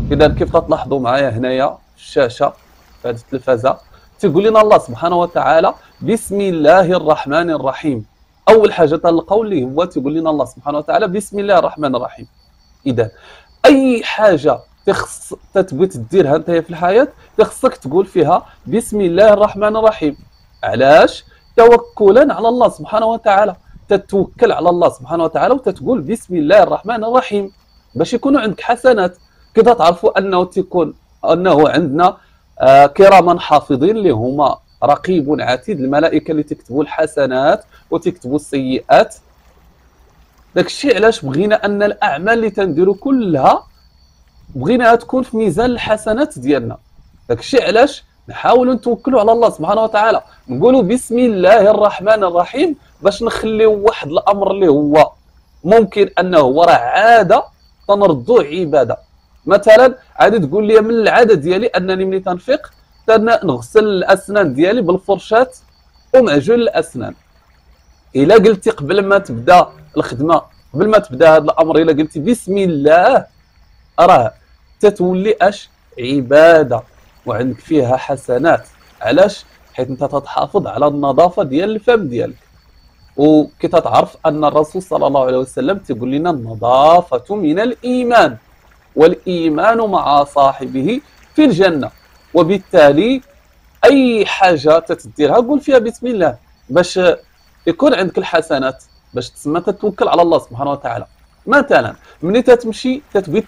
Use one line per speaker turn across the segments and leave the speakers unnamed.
اذا كيف تلاحظوا معايا هنايا في الشاشه في هذه التلفازه تيقول لنا الله سبحانه وتعالى بسم الله الرحمن الرحيم. اول حاجه تلقاو اللي هو تيقول لنا الله سبحانه وتعالى بسم الله الرحمن الرحيم. اذا اي حاجه تخص تبغي تديرها انت في الحياه تخصك تقول فيها بسم الله الرحمن الرحيم. علاش؟ توكلا على الله سبحانه وتعالى، تتوكل على الله سبحانه وتعالى وتتقول بسم الله الرحمن الرحيم باش يكونوا عندك حسنات. كذا تعرفوا انه عندنا كراما حافظين اللي هما رقيب عتيد، الملائكه اللي تكتبوا الحسنات وتكتبوا السيئات. داك الشيء علاش بغينا ان الاعمال اللي تنديروا كلها بغيناها تكون في ميزان الحسنات ديالنا. داك الشيء علاش نحاولوا نتوكلوا على الله سبحانه وتعالى، نقولوا بسم الله الرحمن الرحيم باش نخليو واحد الامر اللي هو ممكن انه هو راه عاده تنردوه عباده. مثلا عادي تقول لي من العاده ديالي انني ملي تنفيق نغسل الاسنان ديالي بالفرشاه ومعجون الاسنان. الا قلتي قبل ما تبدا الخدمه قبل ما تبدا هذا الامر الا قلتي بسم الله راه تتولي عباده وعندك فيها حسنات. علاش؟ حيت انت تتحافظ على النظافه ديال الفم ديالك. وكي تتعرف ان الرسول صلى الله عليه وسلم تيقول لنا النظافه من الايمان والايمان مع صاحبه في الجنه. وبالتالي اي حاجه تتديرها قول فيها بسم الله باش يكون عندك الحسنات، باش تسمى تتوكل على الله سبحانه وتعالى. مثلا ملي تتمشي تتبغي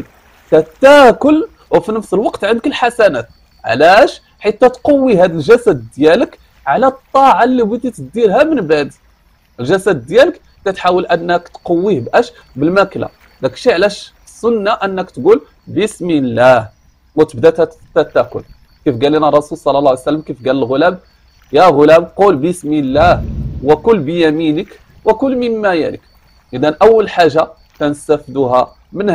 تاكل وفي نفس الوقت عندك الحسنات. علاش؟ حيت تقوي هذا الجسد ديالك على الطاعه اللي بغيتي تديرها من بعد. الجسد ديالك تتحاول انك تقويه بالماكله. داك الشيء علاش السنه انك تقول بسم الله وتبدا تاكل. كيف قال لنا الرسول صلى الله عليه وسلم، كيف قال الغلام يا غلام قل بسم الله وكل بيمينك وكل مما يليك. اذا اول حاجه تنستفدوها من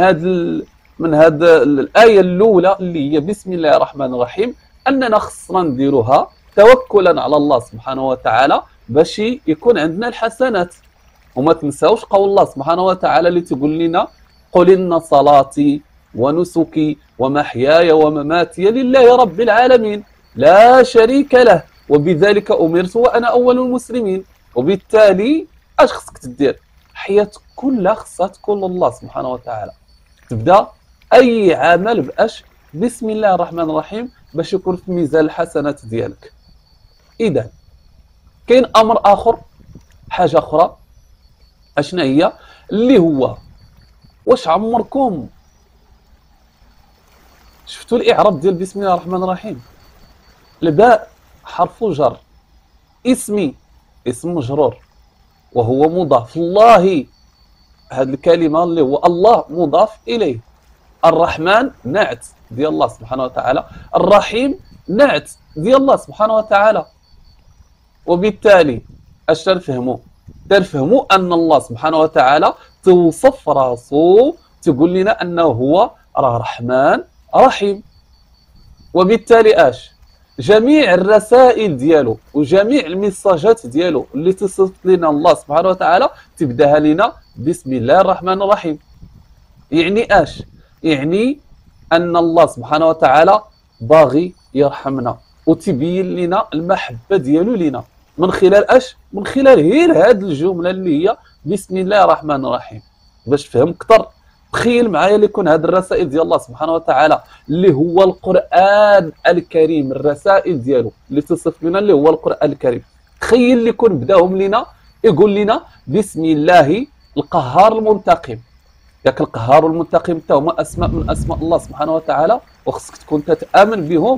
هذه الايه الاولى اللي هي بسم الله الرحمن الرحيم اننا خصنا نديروها توكلا على الله سبحانه وتعالى باش يكون عندنا الحسنات. وما تنساوش قول الله سبحانه وتعالى اللي تقول لنا قل ان صلاتي ونسكي ومحياي ومماتي لله رب العالمين لا شريك له وبذلك امرت وانا اول المسلمين. وبالتالي اش خصك تدير؟ حياتك كلها خصها تكون لله سبحانه وتعالى. تبدا اي عمل بسم الله الرحمن الرحيم باش يكون في ميزان الحسنات ديالك. اذا كاين امر اخر، حاجه اخرى اشنا هي اللي هو واش عمركم شفتوا الاعراب ديال بسم الله الرحمن الرحيم؟ الباء حرف جر، اسم مجرور وهو مضاف، الله هذه الكلمه اللي هو الله مضاف اليه، الرحمن نعت ديال الله سبحانه وتعالى، الرحيم نعت ديال الله سبحانه وتعالى. وبالتالي اش تنفهموا ان الله سبحانه وتعالى توصف راسو تقول لنا انه هو رحمن رحيم. وبالتالي جميع الرسائل ديالو وجميع الميساجات ديالو اللي تصف لنا الله سبحانه وتعالى تبداها لنا بسم الله الرحمن الرحيم. يعني يعني ان الله سبحانه وتعالى باغي يرحمنا وتبين لنا المحبه ديالو لنا من خلال من خلال غير هذه الجمله اللي هي بسم الله الرحمن الرحيم. باش تفهم اكثر تخيل معايا ليكون هذه الرسائل ديال الله سبحانه وتعالى اللي هو القرآن الكريم، الرسائل ديالو اللي تصف لنا اللي هو القرآن الكريم، تخيل ليكون بداهم لنا يقول لنا بسم الله القهار المنتقم. ياك القهار والمنتقم حتى هما اسماء من اسماء الله سبحانه وتعالى وخصك تكون تتآمن بهم،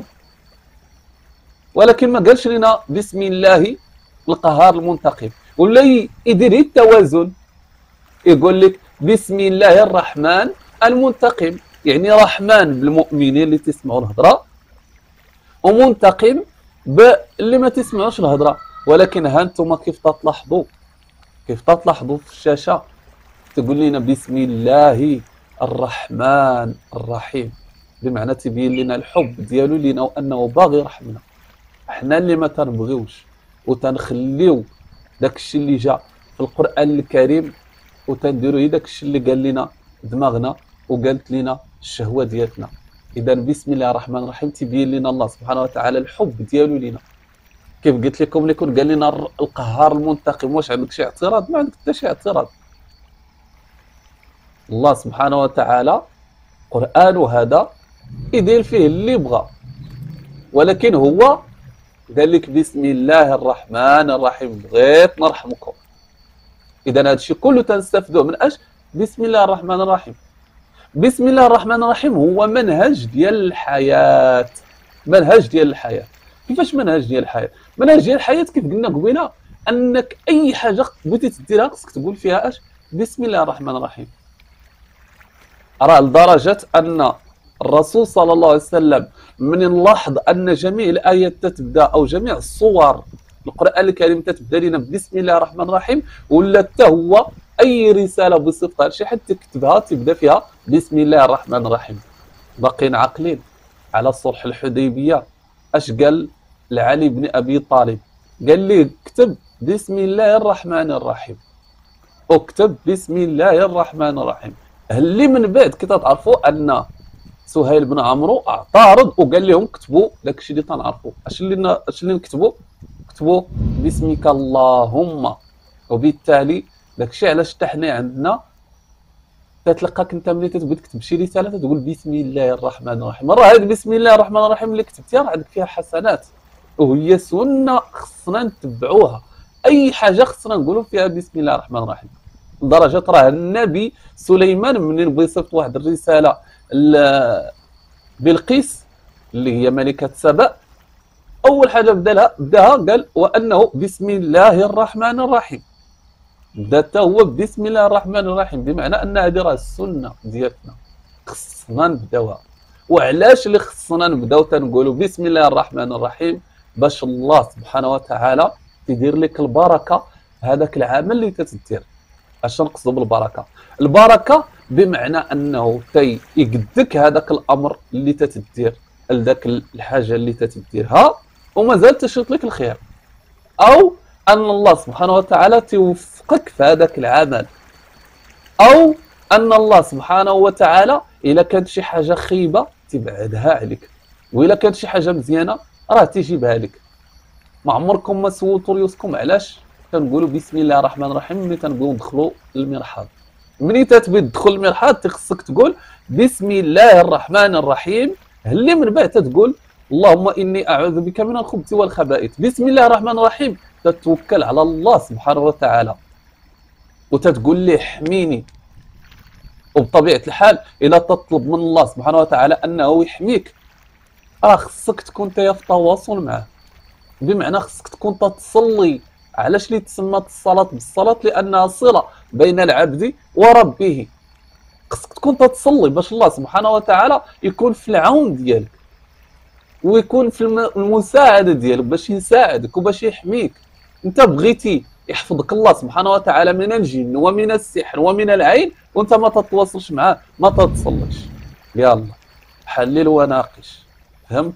ولكن ما قالش لنا بسم الله القهار المنتقم. ولا يدير التوازن يقول لك بسم الله الرحمن المنتقم، يعني رحمن بالمؤمنين اللي تسمعوا الهضره ومنتقم باللي ما تسمعوش الهضره. ولكن ها انتم كيف تلاحظوا في الشاشه تقول لنا بسم الله الرحمن الرحيم، بمعنى تبين لنا الحب ديالو لنا وانه باغي يرحمنا. احنا اللي ما تنبغيوش وتنخليو داك الشيء اللي جاء في القرآن الكريم وتنديروا هي داك الشيء اللي قال لنا دماغنا وقالت لنا الشهوه ديالتنا. اذا بسم الله الرحمن الرحيم تبين لنا الله سبحانه وتعالى الحب ديالو لينا. كيف قلت لكم اللي كون قال لنا القهار المنتقم، واش عندك شي اعتراض؟ ما عندك حتى شي اعتراض. الله سبحانه وتعالى قرآن هذا يدير فيه اللي بغى، ولكن هو قال لك بسم الله الرحمن الرحيم، بغيت نرحمكم. اذا هذا الشيء كله تنستافدوه من اش؟ بسم الله الرحمن الرحيم. بسم الله الرحمن الرحيم هو منهج ديال الحياه، منهج ديال الحياه. كيفاش منهج ديال الحياه؟ منهج ديال الحياه كيف قلنا قبيله، انك اي حاجه بغيتي تديرها خصك تقول فيها اش؟ بسم الله الرحمن الرحيم. راه لدرجه ان الرسول صلى الله عليه وسلم من نلاحظ ان جميع الايات تتبدا او جميع الصور القران الكريم تتبدا لنا بسم الله الرحمن الرحيم، ولا حتى هو اي رساله بصفتها لشي حد تكتبها تبدا فيها بسم الله الرحمن الرحيم. باقيين عاقلين على صلح الحديبيه اش قال لعلي بن ابي طالب؟ قال لي اكتب بسم الله الرحمن الرحيم، اكتب بسم الله الرحمن الرحيم. اللي من بعد كي تعرفوا ان سهيل بن عمرو اعترض وقال لهم كتبوا داكشي اللي تنعرفوا. اش اللي نكتبوا؟ كتبوا باسمك اللهم. وبالتالي داكشي علاش حتى حنا عندنا تتلقاك انت ملي تبغي تكتب شي رساله تقول بسم الله الرحمن الرحيم. راه هذه بسم الله الرحمن الرحيم اللي كتبتيها راه عندك فيها حسنات، وهي سنه خصنا نتبعوها. اي حاجه خصنا نقولوا فيها بسم الله الرحمن الرحيم. لدرجه راه النبي سليمان منين بغى يصيفط واحد الرساله بلقيس اللي هي ملكه سبأ، اول حاجه بداها قال وانه بسم الله الرحمن الرحيم. بدا هو بسم الله الرحمن الرحيم، بمعنى ان هذه راه السنه ديالنا خصنا نبداوها. وعلاش اللي خصنا نبداو تنقولوا بسم الله الرحمن الرحيم؟ باش الله سبحانه وتعالى يدير لك البركه هذاك العمل اللي تتدير. اش نقصدوا بالبركه؟ البركه بمعنى انه يقدك هذاك الامر اللي تتدير لذاك الحاجه اللي تتديرها ومازال تشرط لك الخير، او ان الله سبحانه وتعالى توفقك في هذاك العمل، او ان الله سبحانه وتعالى الا كانت شي حاجه خيبه تبعدها عليك، والا كانت شي حاجه مزيانه راه تيجيبها لك. ما عمركم ما سولتوا ريوسكم علاش تنقولوا بسم الله الرحمن الرحيم ملي تنبغيو ندخلوا للمرحاض؟ ملي تتبغي تدخل للمرحاض خصك تقول بسم الله الرحمن الرحيم، اللي من بعد تتقول اللهم اني اعوذ بك من الخبث والخبائث. بسم الله الرحمن الرحيم تتوكل على الله سبحانه وتعالى وتتقول ليه احميني. وبطبيعه الحال اذا تطلب من الله سبحانه وتعالى انه يحميك راه خصك تكون في تواصل معه، بمعنى خصك تكون تصلي. علاش اللي تسمى الصلاه بالصلاه؟ لانها صله بين العبد وربه. خصك تكون تصلي باش الله سبحانه وتعالى يكون في العون ديالك ويكون في المساعده ديالك باش يساعدك وباش يحميك. انت بغيتي يحفظك الله سبحانه وتعالى من الجن ومن السحر ومن العين وانت ما تتواصلش معاه ما تتصليش. يلا حلل وناقش. فهمت؟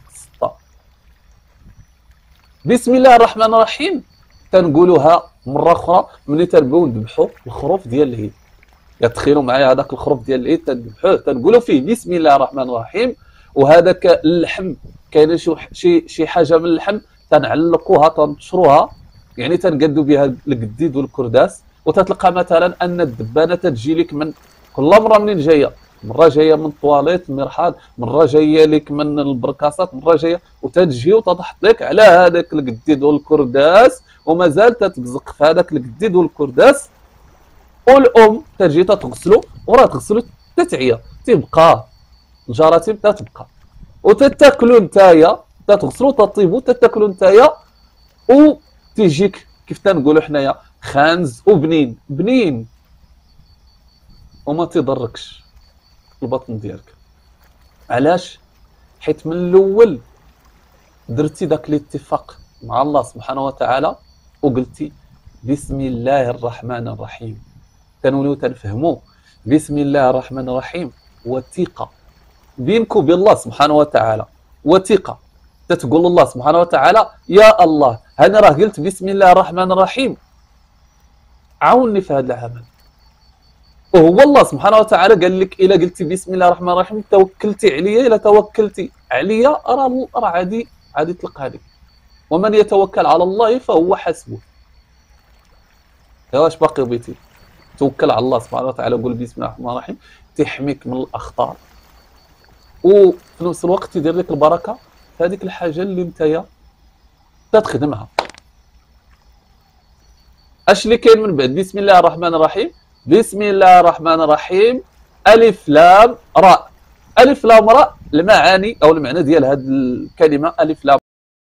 بسم الله الرحمن الرحيم تنقولوها مره اخرى ملي تنبغيو نذبحوا الخروف ديال العيد. تخيلوا معايا هذاك الخروف ديال العيد تنذبحوه تنقولوا فيه بسم الله الرحمن الرحيم. وهذاك اللحم كاين شي حاجه من اللحم تنعلقوها تنشروها، يعني تنقادوا بها القديد والكرداس. وتتلقى مثلا ان الدبانه تجي لك من كل مره منين جايه، مره جايه من طواليت المرحاض، مره جايه لك من البركاسات، مره جايه وتجي وتضحط لك على هذاك القديد والكرداس ومازال تتبزق في هذاك القديد والكرداس. والام تجي تغسلو وراه تغسلو تتعيا تبقى الجراثيم تتبقى وتتاكلوا نتايا تغسلو تطيبوا تتاكلوا نتايا وتيجيك كيف تنقولوا حنايا خانز وبنين بنين وما تضركش البطن ديالك. علاش؟ حيت من الاول درتي داك الاتفاق مع الله سبحانه وتعالى وقلتي بسم الله الرحمن الرحيم. تنوليو تنفهموا بسم الله الرحمن الرحيم وثيقه بينك وبين الله سبحانه وتعالى، وثيقه تتقول الله سبحانه وتعالى يا الله انا راه قلت بسم الله الرحمن الرحيم عاوني في هذا العمل. وهو الله سبحانه وتعالى قال لك الا قلتي بسم الله الرحمن الرحيم توكلتي عليا، الا توكلتي عليا راه عادي تلقى لك. ومن يتوكل على الله فهو حسبه. واش باقي بغيتي؟ توكل على الله سبحانه وتعالى وقول بسم الله الرحمن الرحيم تحميك من الاخطار، وفي نفس الوقت يدير لك البركه في هذيك الحاجه اللي نتايا تخدمها. اش اللي كاين من بعد بسم الله الرحمن الرحيم؟ بسم الله الرحمن الرحيم الف لام راء. الف لام راء المعاني او المعنى ديال هذه الكلمه الف لام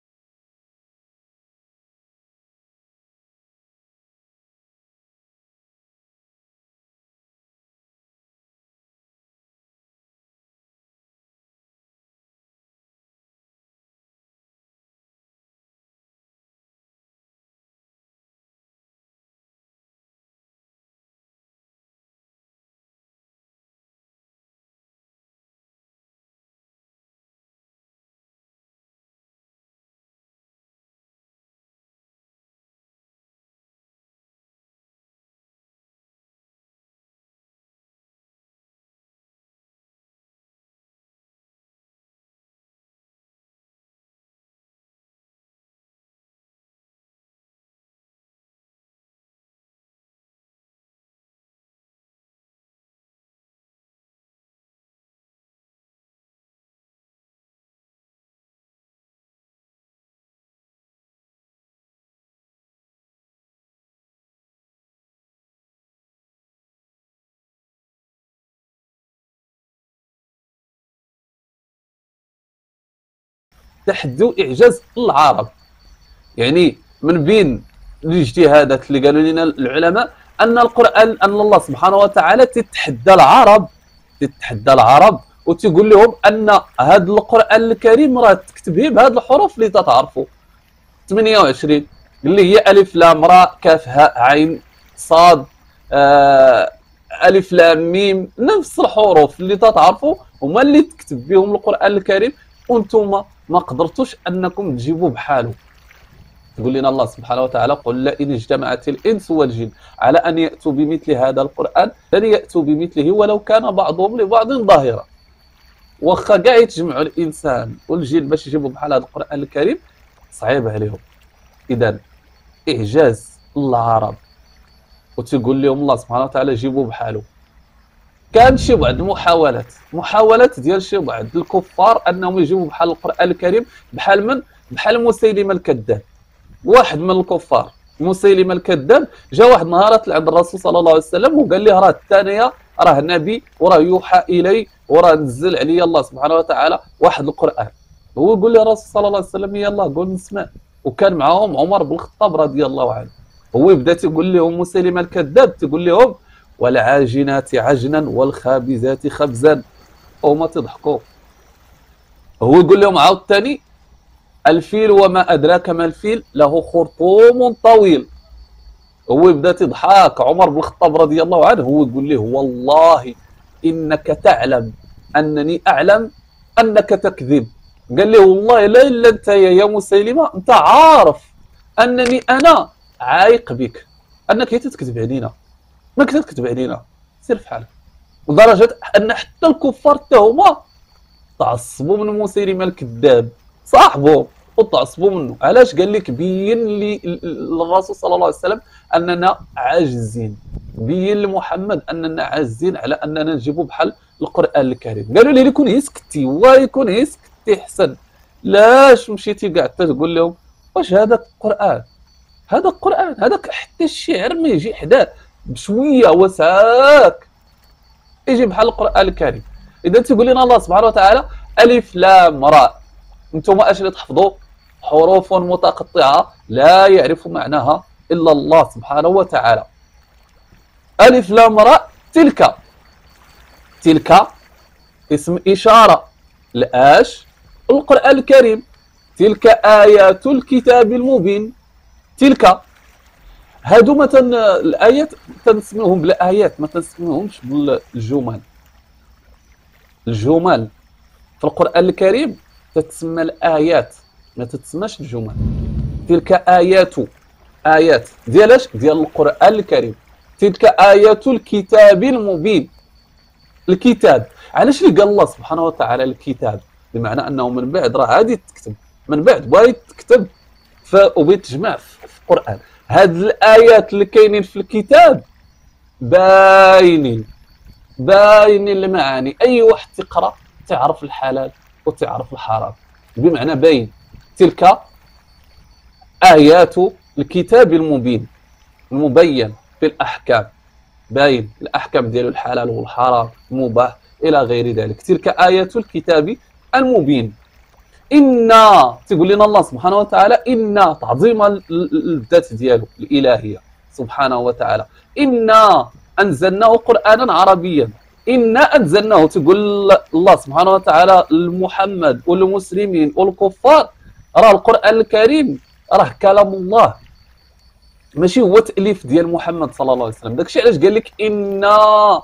تحدي واعجاز العرب. يعني من بين الاجتهادات اللي قالوا لنا العلماء ان القران، ان الله سبحانه وتعالى تتحدى العرب وتقول لهم ان هذا القران الكريم راه تكتب بهذه الحروف اللي تتعرفوا 28 اللي هي الف لام راء كاف هاء عين صاد الف لام ميم، نفس الحروف اللي تتعرفوا هما اللي تكتب بهم القران الكريم، وانتم ما قدرتوش انكم تجيبوا بحاله. تقول لنا الله سبحانه وتعالى قل لئن اجتمعت الانس والجن على ان ياتوا بمثل هذا القران لن ياتوا بمثله ولو كان بعضهم لبعض ظاهرا. واخا كاع يتجمعوا الانسان والجن باش يجيبوا بحال هذا القران الكريم صعيب عليهم. اذا اعجاز العرب وتقول لهم الله سبحانه وتعالى جيبوا بحاله. كان شي بعض محاولات ديال شي بعض الكفار انهم يجيبوا بحال القران الكريم، بحال من؟ بحال مسيلمه الكذاب. واحد من الكفار مسيلمه الكذاب جا واحد نهار عند الرسول صلى الله عليه وسلم وقال ليه راه الثانيه راه نبي وراه يوحى الي وراه نزل علي الله سبحانه وتعالى واحد القران. هو يقول له الرسول صلى الله عليه وسلم يلاه قول نسمع. وكان معاهم عمر بن الخطاب رضي الله عنه. هو يبدا تيقول لهم مسيلمه الكذاب تيقول لهم والعاجنات عجنا والخابزات خبزا، وهما تضحكوا. هو يقول لهم عاود ثاني الفيل وما ادراك ما الفيل له خرطوم طويل. هو يبدا تضحك عمر بن الخطاب رضي الله عنه. هو يقول له والله انك تعلم انني اعلم انك تكذب. قال له والله لا الا انت يا مسيلمه انت عارف انني انا عايق بك، انك تكذب علينا، ما كنت تكذب علينا، سير في حالك. لدرجه ان حتى الكفار حتى هما تعصبوا من مسيلمه الكذاب صاحبه وتعصبوا منه. علاش؟ قال لك بين لي الرسول صلى الله عليه وسلم اننا عاجزين، بين لمحمد اننا عاجزين على اننا نجيبوا بحال القران الكريم. قالوا لي يكون هي سكتي ويكون هي سكتي احسن، لاش مشيتي كاع تقول لهم واش هذا القران؟ هذا القران هذاك حتى الشعر ما يجي حداه بشويه وساك يجي بحال القران الكريم. اذا تقول لنا الله سبحانه وتعالى الف لام راء، انتم اش اللي تحفظوا؟ حروف متقطعه لا يعرف معناها الا الله سبحانه وتعالى. الف لام راء تلك اسم اشاره لاش؟ القران الكريم. تلك ايات الكتاب المبين. تلك هادو مثلا الايات تنسميوهم بالايات، ما تنسميوهمش بالجمل. الجمل في القران الكريم تتسمى الايات ما تتسماش الجمل. تلك ايات ديال اش؟ ديال القران الكريم. تلك آيات الكتاب المبين. الكتاب، علاش اللي قال الله سبحانه وتعالى الكتاب؟ بمعنى انه من بعد راه غادي تكتب، من بعد بغيت تكتب وبغيت تجمع في القران. هاد الايات اللي كاينين في الكتاب باينين المعاني، اي واحد تقرا تعرف الحلال وتعرف الحرام، بمعنى باين. تلك آيات الكتاب المبين، المبين في الأحكام، باين الأحكام ديال الحلال والحرام المباح إلى غير ذلك. تلك آيات الكتاب المبين. إنا تقول لنا الله سبحانه وتعالى إنا تعظيم الذات ديالو الإلهية سبحانه وتعالى. إنا أنزلناه قرآنا عربيا. إنا أنزلناه، تقول الله سبحانه وتعالى لمحمد والمسلمين والكفار راه القرآن الكريم راه كلام الله، ماشي هو تأليف ديال محمد صلى الله عليه وسلم. داكشي علاش قال لك إنا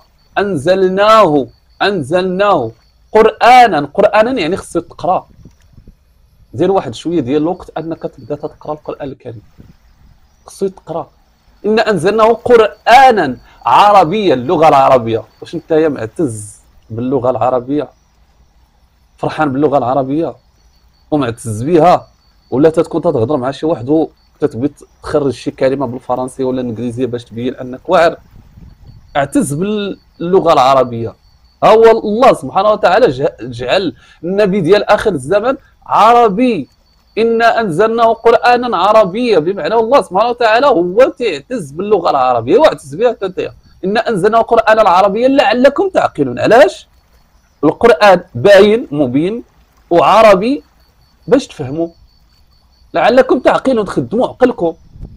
أنزلناه قرآنا يعني خصك تقرا. دير واحد شويه ديال الوقت انك تبدا تقرا القرآن الكريم، خصك تقرا. إنا أنزلناه قرآنا عربيا، اللغة العربية. واش انت يا معتز باللغة العربية؟ فرحان باللغة العربية ومعتز بها؟ ولا تتكون تهضر مع شي واحد وتتبغي تخرج شي كلمة بالفرنسية ولا الانجليزية باش تبين انك واعر؟ اعتز باللغة العربية. هو الله سبحانه وتعالى جعل النبي ديال آخر الزمن عربي. إنا أنزلناه قرآنا عربيا، بمعنى الله سبحانه وتعالى هو تعتز باللغة العربية واعتز بها انت. إنا أنزلناه قرآنا عربيا لعلكم تعقلون. علاش؟ القرآن باين مبين وعربي باش تفهموا، لعلكم تعقلون، تخدموا عقلكم.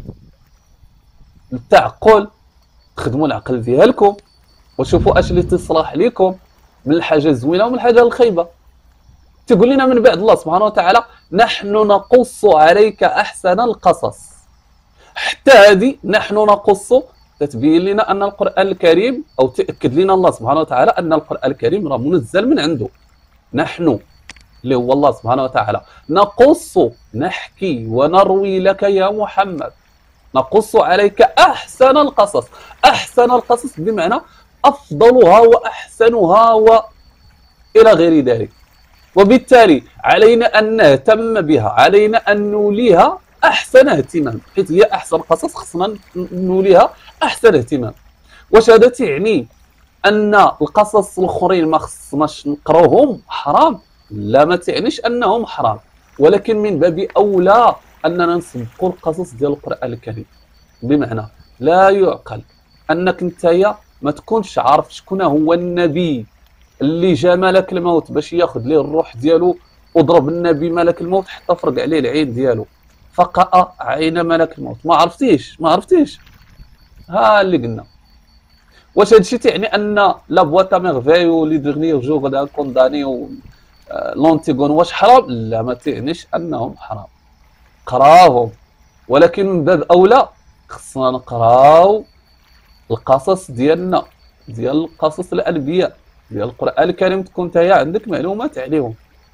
التعقل تخدموا العقل ديالكم وشوفوا اش اللي تصلح لكم من الحاجه الزوينه ومن الحاجه الخايبه. تقول لنا من بعد الله سبحانه وتعالى نحن نقص عليك احسن القصص. حتى هذه نحن نقص تتبين لنا ان القران الكريم، او تاكد لنا الله سبحانه وتعالى ان القران الكريم راه منزل من عنده. نحن اللي هو الله سبحانه وتعالى نقص، نحكي ونروي لك يا محمد، نقص عليك احسن القصص. احسن القصص بمعنى افضلها واحسنها والى غير ذلك. وبالتالي علينا ان نهتم بها، علينا ان نوليها احسن اهتمام، حيث هي احسن قصص خصنا نوليها احسن اهتمام. واش هذا تعني ان القصص الاخرين ما خصناش نقراوهم حرام؟ لا، ما تعنيش انهم حرام، ولكن من باب اولى اننا نسبقوا القصص ديال القران الكريم. بمعنى لا يعقل انك نتايا ما تكونش عارف شكون هو النبي اللي جا ملك الموت باش ياخذ ليه الروح ديالو، وضرب النبي ملك الموت حتى فرق عليه العين ديالو، فقأ عين ملك الموت. ما عرفتيش ها اللي قلنا. واش هادشي تعني ان لا بواتا ميرفيو لي ديرنيير جور دا كونداني و لونتيغون واش حرام؟ لا، ما تعنيش انهم حرام، قراهم، ولكن من باب اولى خصنا نقراو القصص ديالنا، ديال قصص الانبياء ديال القران الكريم، تكون نتايا عندك معلومات عليهم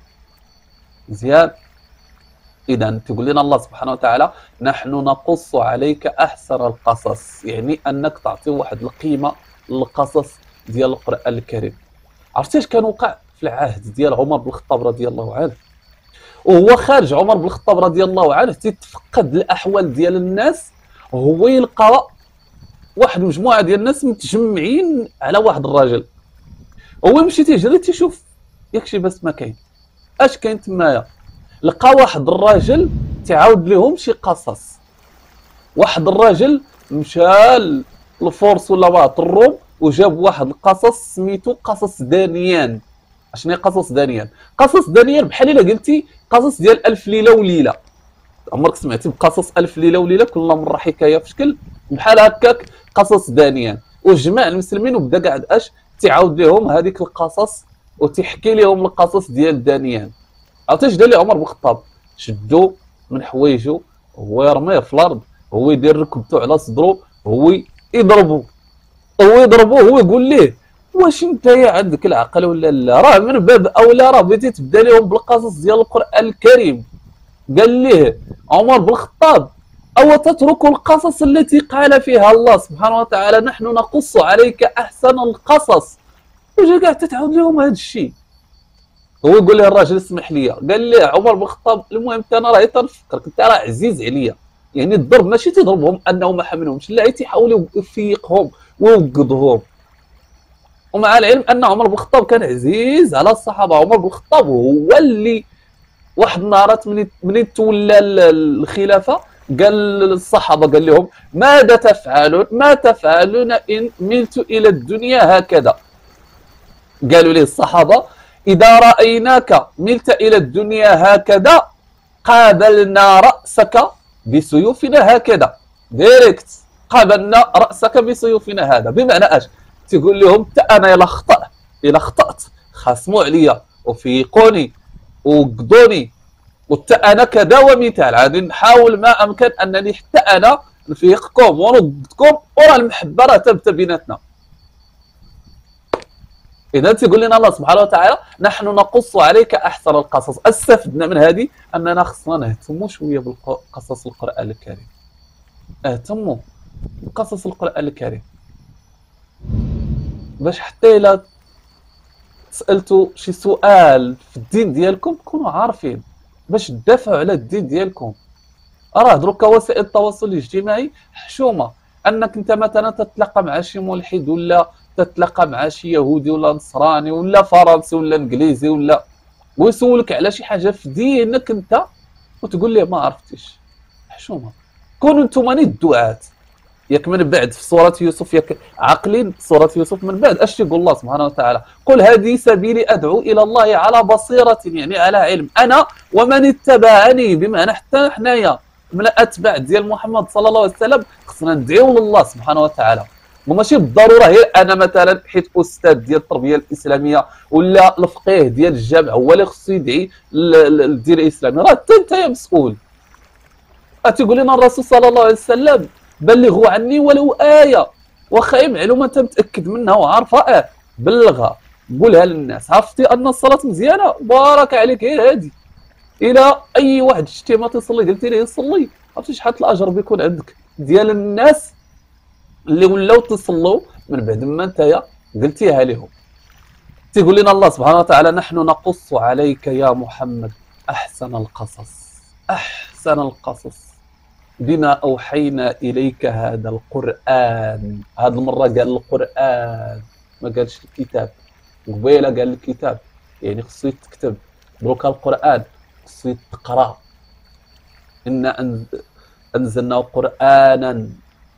مزيان. اذا تقول لنا الله سبحانه وتعالى نحن نقص عليك احسن القصص، يعني انك تعطي واحد القيمه للقصص ديال القران الكريم. عرفتي اش كان وقع في العهد ديال عمر بن الخطاب رضي الله عنه؟ وهو خارج عمر بن الخطاب رضي الله عنه تتفقد الاحوال ديال الناس، هو يلقى واحد مجموعه ديال الناس متجمعين على واحد الراجل. هو يمشي تيجري تيشوف ياكشي بس ما كاين اش كاين تمايا. لقى واحد الراجل تعاود لهم شي قصص. واحد الراجل مشى للفرس ولا واحد الروم وجاب واحد القصص سميتو قصص دانيان. اشنو هي قصص دانيان؟ قصص دانيان بحال الا قلتي قصص ديال ألف ليله وليله. عمرك سمعتي بقصص ألف ليله وليله؟ كل مره حكايه في شكل بحال هكاك قصص دانيان. وجمع المسلمين وبدا قاعد اش تعاود لهم هذيك القصص وتحكي لهم القصص ديال دانيان. عرفتي اش دار لي عمر بن الخطاب؟ شدو من حوايجو هو يرميه في الارض، هو يدير ركبته على صدرو، هو يضربو هو يقول ليه واش انت يا عندك العقل ولا لا؟ راه من باب اولى راه بغيتي تبدا لهم بالقصص ديال القران الكريم. قال ليه عمر بن الخطاب أو تترك القصص التي قال فيها الله سبحانه وتعالى نحن نقص عليك أحسن القصص، وجا كاع تتعاود لهم هذا الشيء. هو يقول له الراجل اسمح لي، قال لي عمر بن الخطاب المهم انا راهي تنفكرك انت راه عزيز عليا، يعني الضرب ماشي تضربهم انهم ما حملهمش، لا تيحاول يفيقهم ويوقظهم. ومع العلم ان عمر بن الخطاب كان عزيز على الصحابه. عمر بن الخطاب هو اللي واحد النهارات من تولى الخلافه قال للصحابه، قال لهم ماذا تفعلون، ما تفعلون ان ملت الى الدنيا هكذا؟ قالوا لي الصحابه إذا رأيناك ملت إلى الدنيا هكذا قابلنا رأسك بسيوفنا هكذا، ديريكت قابلنا رأسك بسيوفنا هذا. بمعنى اش؟ تقول لهم أنا إلا خطأت خاصموا عليا وفيقوني وقضوني، وحتى أنا كذا ومثال، غادي نحاول ما أمكن أنني حتى أنا نفيقكم ونقضكم، وراه المحبة راه ثابتة بيناتنا. إذا تقول لنا الله سبحانه وتعالى نحن نقص عليك أحسن القصص. استفدنا من هذه أننا خصنا نهتموا شوية بقصص القرآن الكريم، اهتموا بقصص القرآن الكريم باش حتى إلا سألتوا شي سؤال في الدين ديالكم تكونوا عارفين باش تدافعوا على الدين ديالكم. راه دروك وسائل التواصل الاجتماعي حشومة، أنك أنت مثلا تتلاقى مع شي ملحد ولا تتلاقى مع شي يهودي ولا نصراني ولا فرنسي ولا انجليزي ولا ويسولك على شي حاجه في دينك انت وتقول ليه ما عرفتيش. حشومه. كونوا انتم الدعاة. ياك من بعد في سوره يوسف ياك عاقلين سوره يوسف من بعد اش يقول الله سبحانه وتعالى؟ قل هذه سبيلي ادعو الى الله على بصيره، يعني على علم، انا ومن اتبعني، بمعنى حتى حنايا من الاتباع ديال محمد صلى الله عليه وسلم خصنا ندعيو لله سبحانه وتعالى. وماشي بالضروره غير انا مثلا حيت استاذ ديال التربيه الاسلاميه ولا الفقيه ديال الجامع هو اللي خصو يدعي للدين الاسلامي، راه حتى انت مسؤول. تيقول لنا الرسول صلى الله عليه وسلم بلغوا عني ولو ايه، واخا هي معلومه انت متاكد منها وعارفها بلغها قولها للناس. عرفتي ان الصلاه مزيانه بارك عليك غير هادي، الى اي واحد شتي ما تصلي قلتي ليه صلي، عرفتي شحال الاجر بيكون عندك ديال الناس اللي ولاو تصلوا من بعد ما انت قلتيها لهم. تيقول لنا الله سبحانه وتعالى نحن نقص عليك يا محمد احسن القصص، احسن القصص بما اوحينا اليك هذا القران. هذه المره قال القران ما قالش الكتاب، قبيله قال الكتاب يعني خصو تكتب، دروك القران خصو تقرا. انا انزلنا قرانا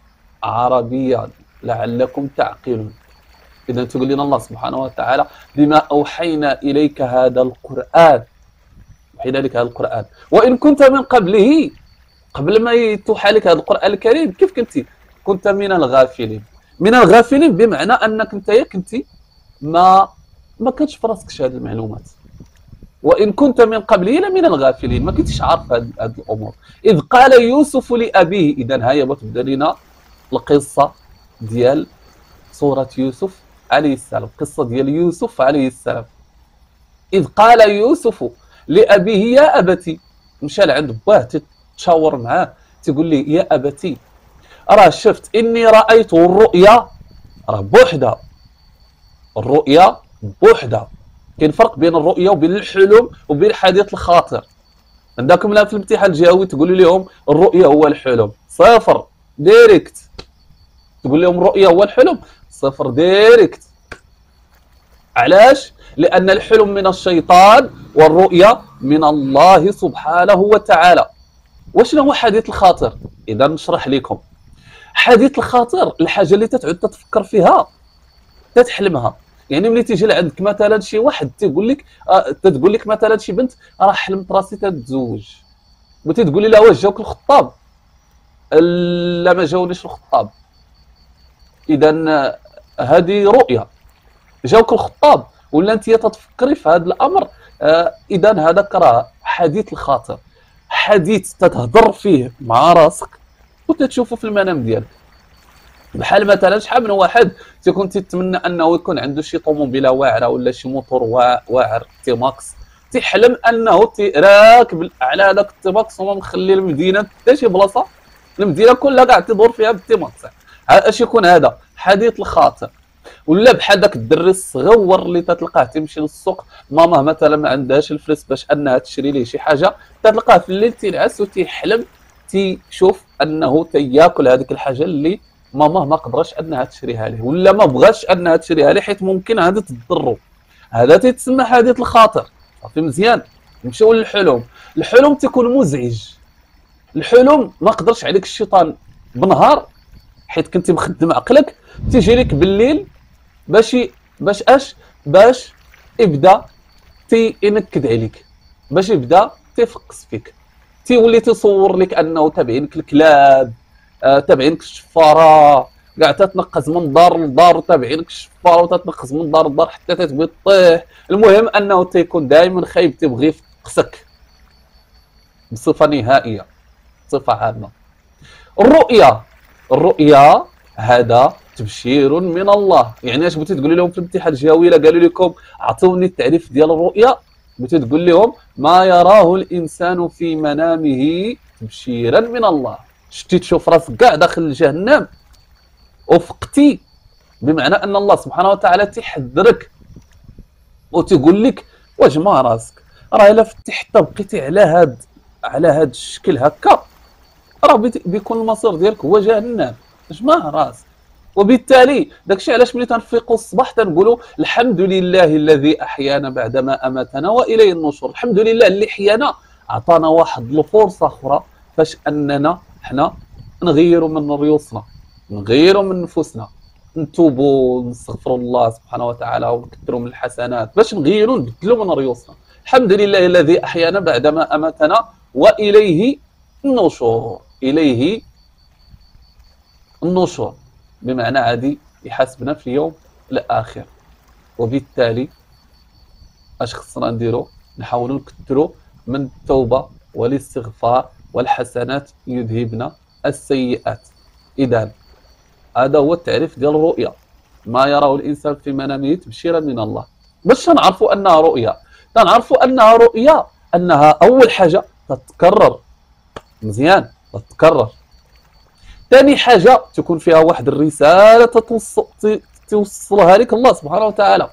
عربيا لعلكم تعقلون. إذا تقول لنا الله سبحانه وتعالى بما أوحينا إليك هذا القرآن، أوحينا لك هذا القرآن وإن كنت من قبله، قبل ما يتوحى لك هذا القرآن الكريم كيف كنت من الغافلين. من الغافلين بمعنى أنك كنت ما كنتش في راسكش هذه المعلومات. وإن كنت من قبله لمن الغافلين، ما كنتش عارف هذه الأمور. إذ قال يوسف لأبيه، إذا هيا بتبدا لنا القصة ديال سورة يوسف عليه السلام، قصة ديال يوسف عليه السلام. إذ قال يوسف لأبيه يا أبتي، مشى لعند باه تشاور معاه تقول لي يا أبتي راه شفت إني رأيت الرؤيا، راه بوحدها الرؤيا بوحدها. كاين فرق بين الرؤيا وبين الحلم وبين حديث الخاطر. عندكم لا في الامتحان الجهوي تقولوا لهم الرؤيا هو الحلم صفر ديريكت، تقول لهم الرؤيا هو الحلم صفر ديريكت. علاش؟ لأن الحلم من الشيطان والرؤيا من الله سبحانه وتعالى. وشنو هو حديث الخاطر؟ إذا نشرح لكم. حديث الخاطر الحاجة اللي تتعود تتفكر فيها تتحلمها. يعني ملي تيجي لعندك مثلا شي واحد تقول لك مثلا شي بنت راه حلمت راسي تتزوج، وتقول لي لا واش جاوك الخطاب؟ لا ما جاونيش الخطاب. اذا هذه رؤيا، جاوك الخطاب ولا انت تتفكري في هذا الامر. اذا هذاك راه حديث الخاطر، حديث تتهضر فيه مع راسك وتتشوفه في المنام ديالك. بحال مثلا شحال من واحد تيكون تتمنى انه يكون عنده شي طوموبيله واعره ولا شي موتور واعر تي ماكس، تيحلم انه راكب على هذاك التي ماكس وما مخلي المدينه حتى شي بلاصه المدينه كلها كاع تدور فيها بالتيماكس. اش يكون هذا حديث الخاطر. ولا بحال داك الدري الصغور اللي تتلقاه تمشي للسوق، ماماه مثلا ما عندهاش الفلوس باش انها تشري ليه شي حاجه، تتلقاه في الليل تينعس وتيحلم تيشوف انه تياكل هذيك الحاجه اللي ماماه ما قدرش انها تشريها ليه، ولا ما بغاش انها تشريها ليه حيت ممكن هذا تضرو. هذا تيتسمى حديث الخاطر. صافي مزيان. نمشيو للحلم. الحلم تيكون مزعج. الحلم ما قدرش عليك الشيطان بنهار حيت كنتي مخدم عقلك، تيجي لك بالليل باش يبدا تينكد عليك، باش يبدا تيفقس فيك، تيولي تصور لك انه تابعينك الكلاب، تابعينك الشفاره، كاع تتنقز من دار لدار وتابعينك الشفاره وتتنقز من دار لدار حتى تتبغي تطيح. المهم انه تيكون دائما خايب، تيبغي يفقسك بصفه نهائيه، بصفه عامه. الرؤيا هذا تبشير من الله. يعني اش بغيتي تقولي لهم في الامتحان الجويله قالوا لكم اعطوني التعريف ديال الرؤيا، بغيتي تقول لهم ما يراه الانسان في منامه تبشيرا من الله. شتي تشوف راسك كاع داخل جهنم وفقتي، بمعنى ان الله سبحانه وتعالى تيحذرك وتقول لك واجمع راسك، راه الا فتحت بقيتي على هاد الشكل هكا راه بيكون المصير ديالك هو جهنم. اجمع راسك. وبالتالي داكشي علاش ملي تنفيقوا الصباح تنقولوا الحمد لله الذي احيانا بعدما اماتنا واليه النشور. الحمد لله اللي حيانا، عطانا واحد الفرصه اخرى باش اننا حنا نغيروا من ريوسنا، نغيروا من نفوسنا، نتوبوا نستغفروا الله سبحانه وتعالى ونكثروا من الحسنات باش نغيروا نبدلوا من ريوسنا. الحمد لله الذي احيانا بعدما اماتنا واليه النشور. اليه النشور بمعنى عادي يحاسبنا في اليوم الاخر. وبالتالي اش خصنا نديرو؟ نحاولوا نكثروا من التوبه والاستغفار والحسنات يذهبن السيئات. اذا هذا هو التعريف ديال الرؤيا، ما يراه الانسان في منامه تبشيرا من الله. باش نعرفوا انها رؤيا، تنعرفوا انها رؤيا انها اول حاجه تتكرر مزيان، تتكرر. ثاني حاجه تكون فيها واحد الرساله توصلها لك الله سبحانه وتعالى.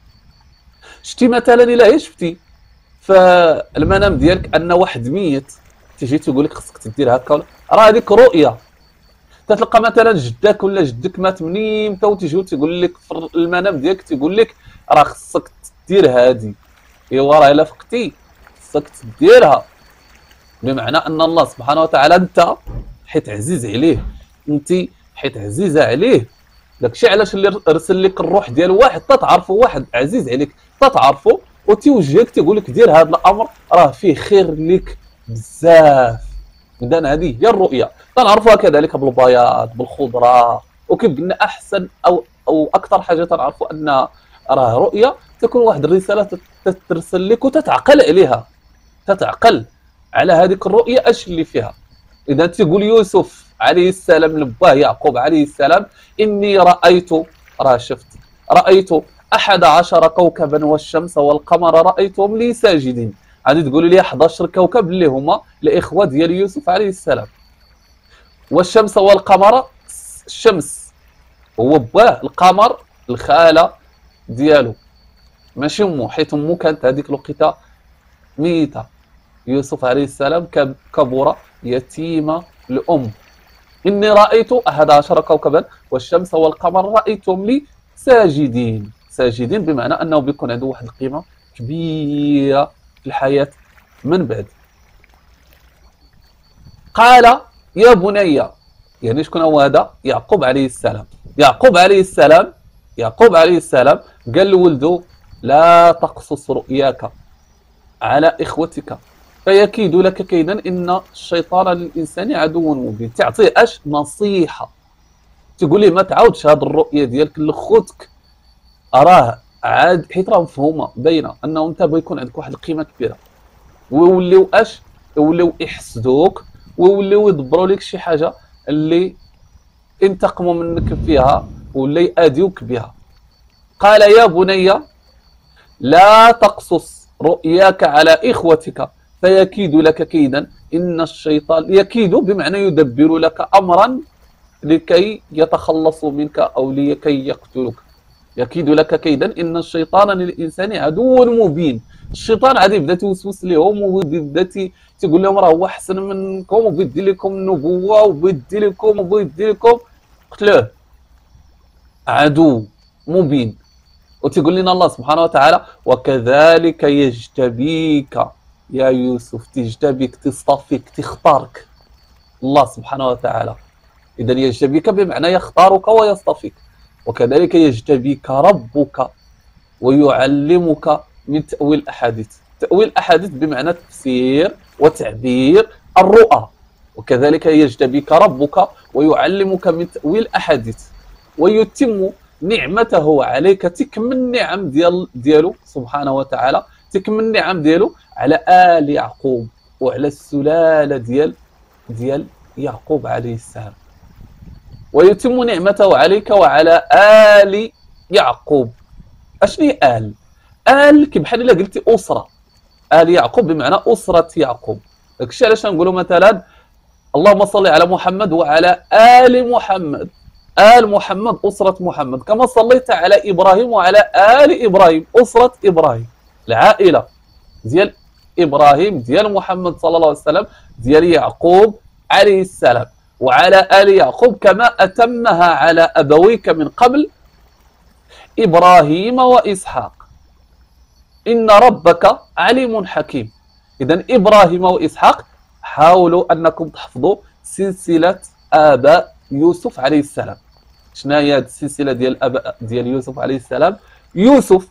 شتي مثلا الا شفتي فالمنام ديالك ان واحد ميت، تيجي تقول لك خصك تدير هكا، راه هذيك رؤيه. تتلقى مثلا جدك ولا جدك مات منين متى وتيجي تيقول لك في المنام ديالك تيقول لك راه خصك دير هذه، ايوا راه الا فقتي خصك ديرها. بمعنى ان الله سبحانه وتعالى انت حيت عزيز عليه، انت حيت عزيزه عليه، داكشي علاش اللي ارسل لك الروح ديال واحد تتعرفوا، واحد عزيز عليك تتعرفوا وتيوجهك تيقول لك دير هذا الامر راه فيه خير لك بزاف. اذا هذه هي الرؤيا. تنعرفوها كذلك بالبياض بالخضره. وكيف قلنا احسن او اكثر حاجه تنعرفوا ان راه رؤيا تكون واحد الرساله تترسل لك وتتعقل عليها، تتعقل على هذيك الرؤيه اش اللي فيها. اذا تيقول يوسف عليه السلام لباه يعقوب عليه السلام اني رايت، راه شفت، رايت 11 كوكبا والشمس والقمر رايتهم لي ساجدين. غادي تقولوا لي 11 كوكب اللي هما الاخوه ديال يوسف عليه السلام. والشمس والقمر، الشمس هو باه، القمر الخاله ديالو ماشي امه، حيت امه كانت هذيك الوقيته ميته. يوسف عليه السلام كبر يتيم الام. اني رايت 11 كوكبا والشمس والقمر رايتهم لي ساجدين. ساجدين بمعنى انه بيكون عنده واحد القيمه كبيره في الحياه من بعد. قال يا بني، يعني شكون هو هذا؟ يعقوب عليه السلام. يعقوب عليه السلام قال لولده لا تقصص رؤياك على اخوتك فيكيد لك كيدا ان الشيطان للانسان عدو مبين. تعطيه اش؟ نصيحه. تقول ليه ما تعاودش هذه الرؤيه ديالك لخوتك، راه عاد حيت راه مفهومه باينه انه انت بيكون عندك واحد القيمه كبيره، ويوليو اش؟ يوليو يحسدوك ويوليو يدبروا لك شي حاجه اللي انتقموا منك فيها ولا يأذيوك بها. قال يا بني لا تقصص رؤياك على إخوتك فيكيد لك كيدا إن الشيطان يكيد بمعنى يدبر لك أمرا لكي يتخلصوا منك أو لكي يقتلوك. يكيد لك كيدا إن الشيطان للإنسان عدو مبين. الشيطان عاد يبدا توسوس لهم ويبدا تقول لهم راه هو احسن منكم وبيدي لكم النبوه وبيدي لكم قتلوه. عدو مبين. وتقول لنا الله سبحانه وتعالى وكذلك يجتبيك يا يوسف، تجتبيك تصطفيك تختارك الله سبحانه وتعالى. إذا يجتبيك بمعنى يختارك ويصطفيك. وكذلك يجتبيك ربك ويعلمك من تأويل الأحاديث. تأويل الأحاديث بمعنى تفسير وتعبير الرؤى. وكذلك يجتبيك ربك ويعلمك من تأويل الأحاديث ويتم نعمته عليك، تكمل النعم ديالو سبحانه وتعالى، تكمل النعم ديالو على آل يعقوب وعلى السلالة ديال يعقوب عليه السلام. ويتم نعمته عليك وعلى آل يعقوب. اشني آل؟ آل كي بحال الا قلتي أسرة. آل يعقوب بمعنى أسرة يعقوب. داكشي علاش نقولوا مثلا اللهم صل على محمد وعلى آل محمد. آل محمد أسرة محمد، كما صليت على إبراهيم وعلى آل إبراهيم أسرة إبراهيم، العائلة ديال إبراهيم ديال محمد صلى الله عليه وسلم ديال يعقوب عليه السلام، وعلى آل يعقوب كما أتمها على أبويك من قبل إبراهيم وإسحاق إن ربك عليم حكيم. إذن إبراهيم وإسحاق حاولوا أنكم تحفظوا سلسلة آباء يوسف عليه السلام. شنو هي هذه السلسلة ديال الآباء ديال يوسف عليه السلام؟ يوسف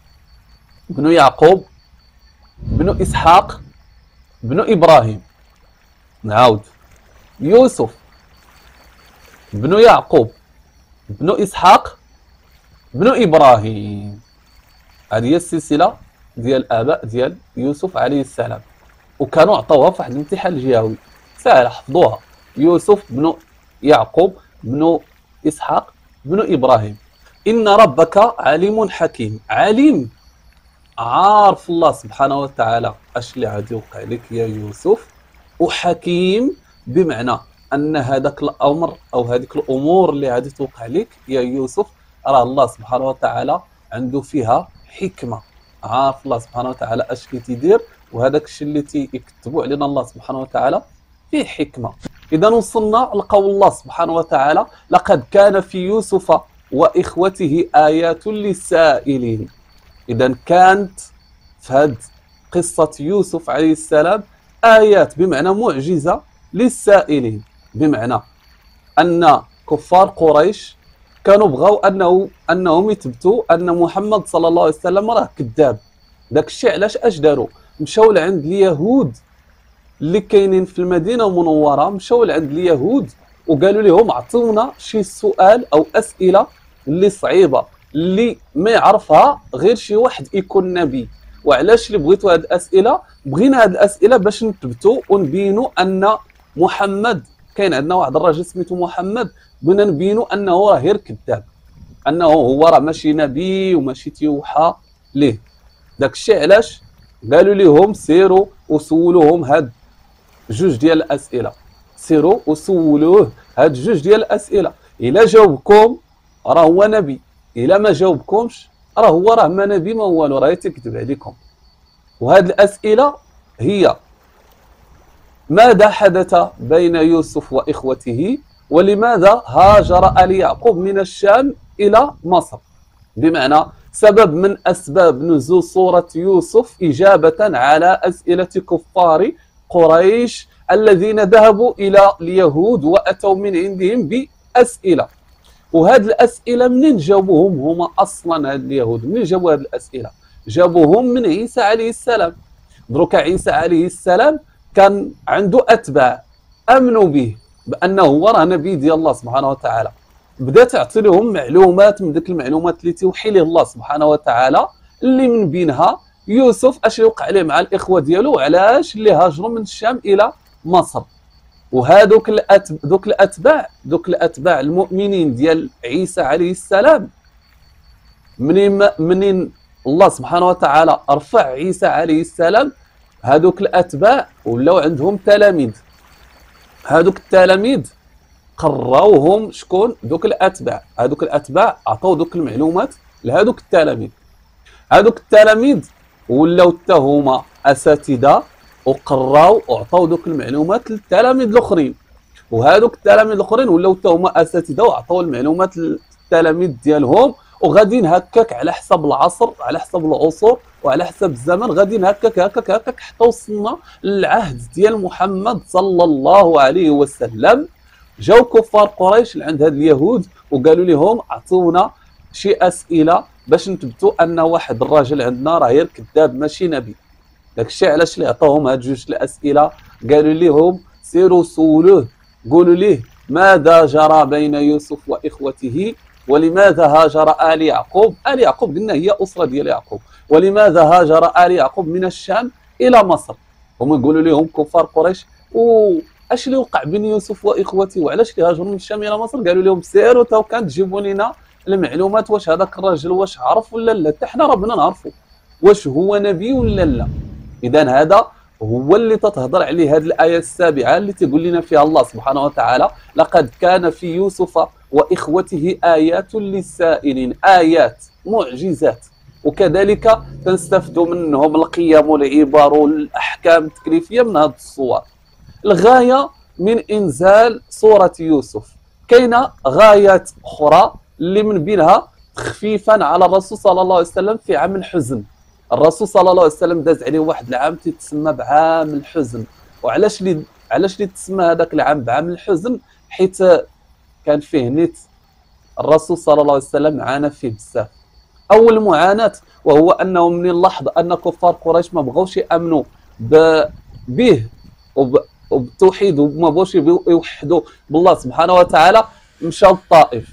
بن يعقوب بن إسحاق بن إبراهيم. نعاود، يوسف بن يعقوب بن إسحاق بن إبراهيم. هذه هي السلسلة ديال الآباء ديال يوسف عليه السلام، وكانوا عطوها في واحد الامتحان الجهوي سهل حفظوها. يوسف بن يعقوب بن إسحاق بن إبراهيم. إن ربك عليم حكيم. عليم عارف الله سبحانه وتعالى اش اللي غادي يوقع لك يا يوسف، وحكيم بمعنى أن هذاك الأمر أو هذيك الأمور اللي غادي توقع لك يا يوسف راه الله سبحانه وتعالى عنده فيها حكمة. عارف الله سبحانه وتعالى اش اللي تيدير، وهذاك الشيء اللي تيكتبوا علينا الله سبحانه وتعالى فيه حكمة. إذا وصلنا لقول الله سبحانه وتعالى لقد كان في يوسف وإخوته آيات للسائلين. إذا كانت في هذه قصة يوسف عليه السلام آيات بمعنى معجزة للسائلين، بمعنى أن كفار قريش كانوا بغاو أنهم يثبتوا أن محمد صلى الله عليه وسلم راه كذاب. داك الشيء علاش اش داروا؟ مشاو لعند اليهود اللي كاينين في المدينة المنورة، مشاو لعند اليهود وقالوا لهم اعطونا شي سؤال أو أسئلة اللي صعيبة اللي ما يعرفها غير شي واحد يكون نبي. وعلاش اللي بغيتوا هاد الأسئلة؟ بغينا هاد الأسئلة باش نثبتوا ونبينوا أن محمد، كاين عندنا واحد الراجل سميتو محمد، بغينا نبينوا أنه راه غير كذاب، أنه هو راه ماشي نبي وماشي تيوحى ليه. داك الشيء علاش قالوا لهم سيروا وسولوهم هاد جوج ديال الأسئلة، سيروا وسولوه هاد جوج ديال الأسئلة. إلا جاوبكم راه هو نبي، إلا ما جاوبكمش راه ما نبي ما والو، راه تكذب عليكم. وهاد الأسئلة هي: ماذا حدث بين يوسف وإخوته؟ ولماذا هاجر آل يعقوب من الشام إلى مصر؟ بمعنى سبب من أسباب نزول سورة يوسف إجابة على أسئلة كفار قريش الذين ذهبوا إلى اليهود وأتوا من عندهم بأسئلة. وهذه الأسئلة منين جابوهم هما أصلا؟ هاد اليهود منين جابوا هذه الأسئلة؟ جابوهم من عيسى عليه السلام. دروك عيسى عليه السلام كان عنده أتباع أمنوا به بأنه هو راه نبي ديال الله سبحانه وتعالى. بدا تعطي لهم معلومات من ذيك المعلومات اللي توحي ليه الله سبحانه وتعالى، اللي من بينها يوسف اش يوقع عليه مع الإخوة ديالو، وعلاش اللي هاجروا من الشام إلى مصر. وهذوك الأتباع المؤمنين ديال عيسى عليه السلام، منين الله سبحانه وتعالى رفع عيسى عليه السلام هادوك الاتباع ولاو عندهم تلاميذ. هادوك التلاميذ قراوهم شكون؟ دوك الاتباع. هادوك الاتباع عطاو دوك المعلومات لهادوك التلاميذ. هادوك التلاميذ ولاو حتى هما اساتذه وقراو وعطاو دوك المعلومات للتلاميذ الاخرين. وهادوك التلاميذ الاخرين ولاو حتى هما اساتذه وعطاو المعلومات للتلاميذ ديالهم. وغاديين هكاك على حسب العصر، على حسب العصور وعلى حسب الزمن، غاديين هكاك هكاك هكاك حتى وصلنا للعهد ديال محمد صلى الله عليه وسلم. جاو كفار قريش لعند هاد اليهود وقالوا لهم اعطونا شي اسئله باش نثبتوا ان واحد الراجل عندنا راه غير كذاب ماشي نبي. داكشي علاش اللي عطاوهم هاد جوج الاسئله. قالوا لهم سيروا سولوه قولوا ليه ماذا جرى بين يوسف واخوته، ولماذا هاجر آل يعقوب؟ آل يعقوب قلنا هي أسرة ديال يعقوب. ولماذا هاجر آل يعقوب من الشام إلى مصر؟ هما يقولوا لهم كفار قريش واش اللي وقع بين يوسف واخوته وعلاش كيهاجروا من الشام الى مصر؟ قالوا لهم سيروا تو كان تجيبوا لنا المعلومات واش هذاك الراجل واش عرف ولا لا، حتى حنا راه بغينا نعرفوا واش هو نبي ولا لا. اذا هذا هو اللي تتهضر عليه هذه الايه السابعه اللي تقول لنا فيها الله سبحانه وتعالى لقد كان في يوسف واخوته ايات للسائلين، ايات معجزات. وكذلك تنستفدوا منهم القيم والعبر والاحكام التكليفيه من هذه الصور. الغايه من انزال سوره يوسف كاينه غايات اخرى اللي من بينها تخفيفا على الرسول صلى الله عليه وسلم في عام الحزن. الرسول صلى الله عليه وسلم داز عليه واحد العام تيتسمى بعام الحزن. وعلاش اللي تسمى هذاك العام بعام الحزن؟ حيت كان فيه نيت الرسول صلى الله عليه وسلم عانى فيه بزاف. اول معاناه وهو انه من لاحظ ان كفار قريش ما بغاوش يامنوا به وبالتوحيد وما بغاوش يوحدوا بالله سبحانه وتعالى، مشى للطائف.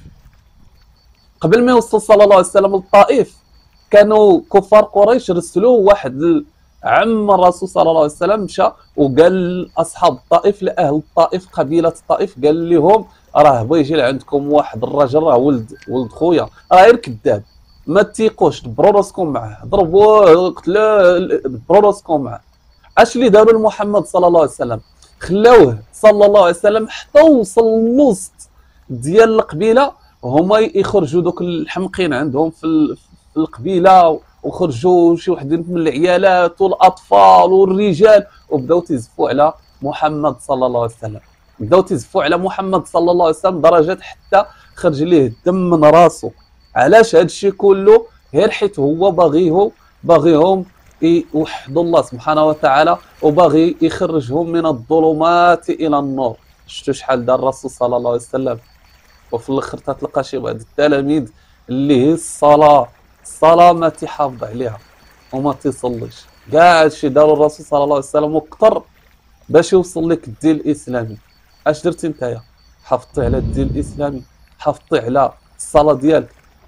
قبل ما يوصل صلى الله عليه وسلم للطائف كانوا كفار قريش رسلوا واحد عم الرسول صلى الله عليه وسلم، مشى وقال لاصحاب الطائف لاهل الطائف قبيله الطائف قال لهم راه بغى يجي لعندكم واحد الرجل راه ولد خويا راه غير كذاب، ما تيقوش دبروا راسكم معاه، ضربوه قتلوه دبروا راسكم معاه. اش اللي داروا لمحمد صلى الله عليه وسلم؟ خلاوه صلى الله عليه وسلم حتى وصل الوسط ديال القبيله، هما يخرجوا دوك الحمقين عندهم في القبيله وخرجوا شي وحدين من العيالات والاطفال والرجال وبداو تيزفوا على محمد صلى الله عليه وسلم. بداو تيزفوا على محمد صلى الله عليه وسلم درجه حتى خرج ليه الدم من راسه. علاش هذا الشيء كله؟ غير حيت هو باغيهم يوحدوا الله سبحانه وتعالى وباغي يخرجهم من الظلمات الى النور. شفتوا شحال دار الرسول صلى الله عليه وسلم؟ وفي الاخر تتلقى شي بعض التلاميذ اللي هي الصلاه ما تيحافظ عليها وما تيصليش. كاع هادشي داروا الرسول صلى الله عليه وسلم وكثر باش يوصل لك الدين الاسلامي. اش درتي نتايا؟ حافظتي على الدين الاسلامي، حافظتي على الصلاه ديالك.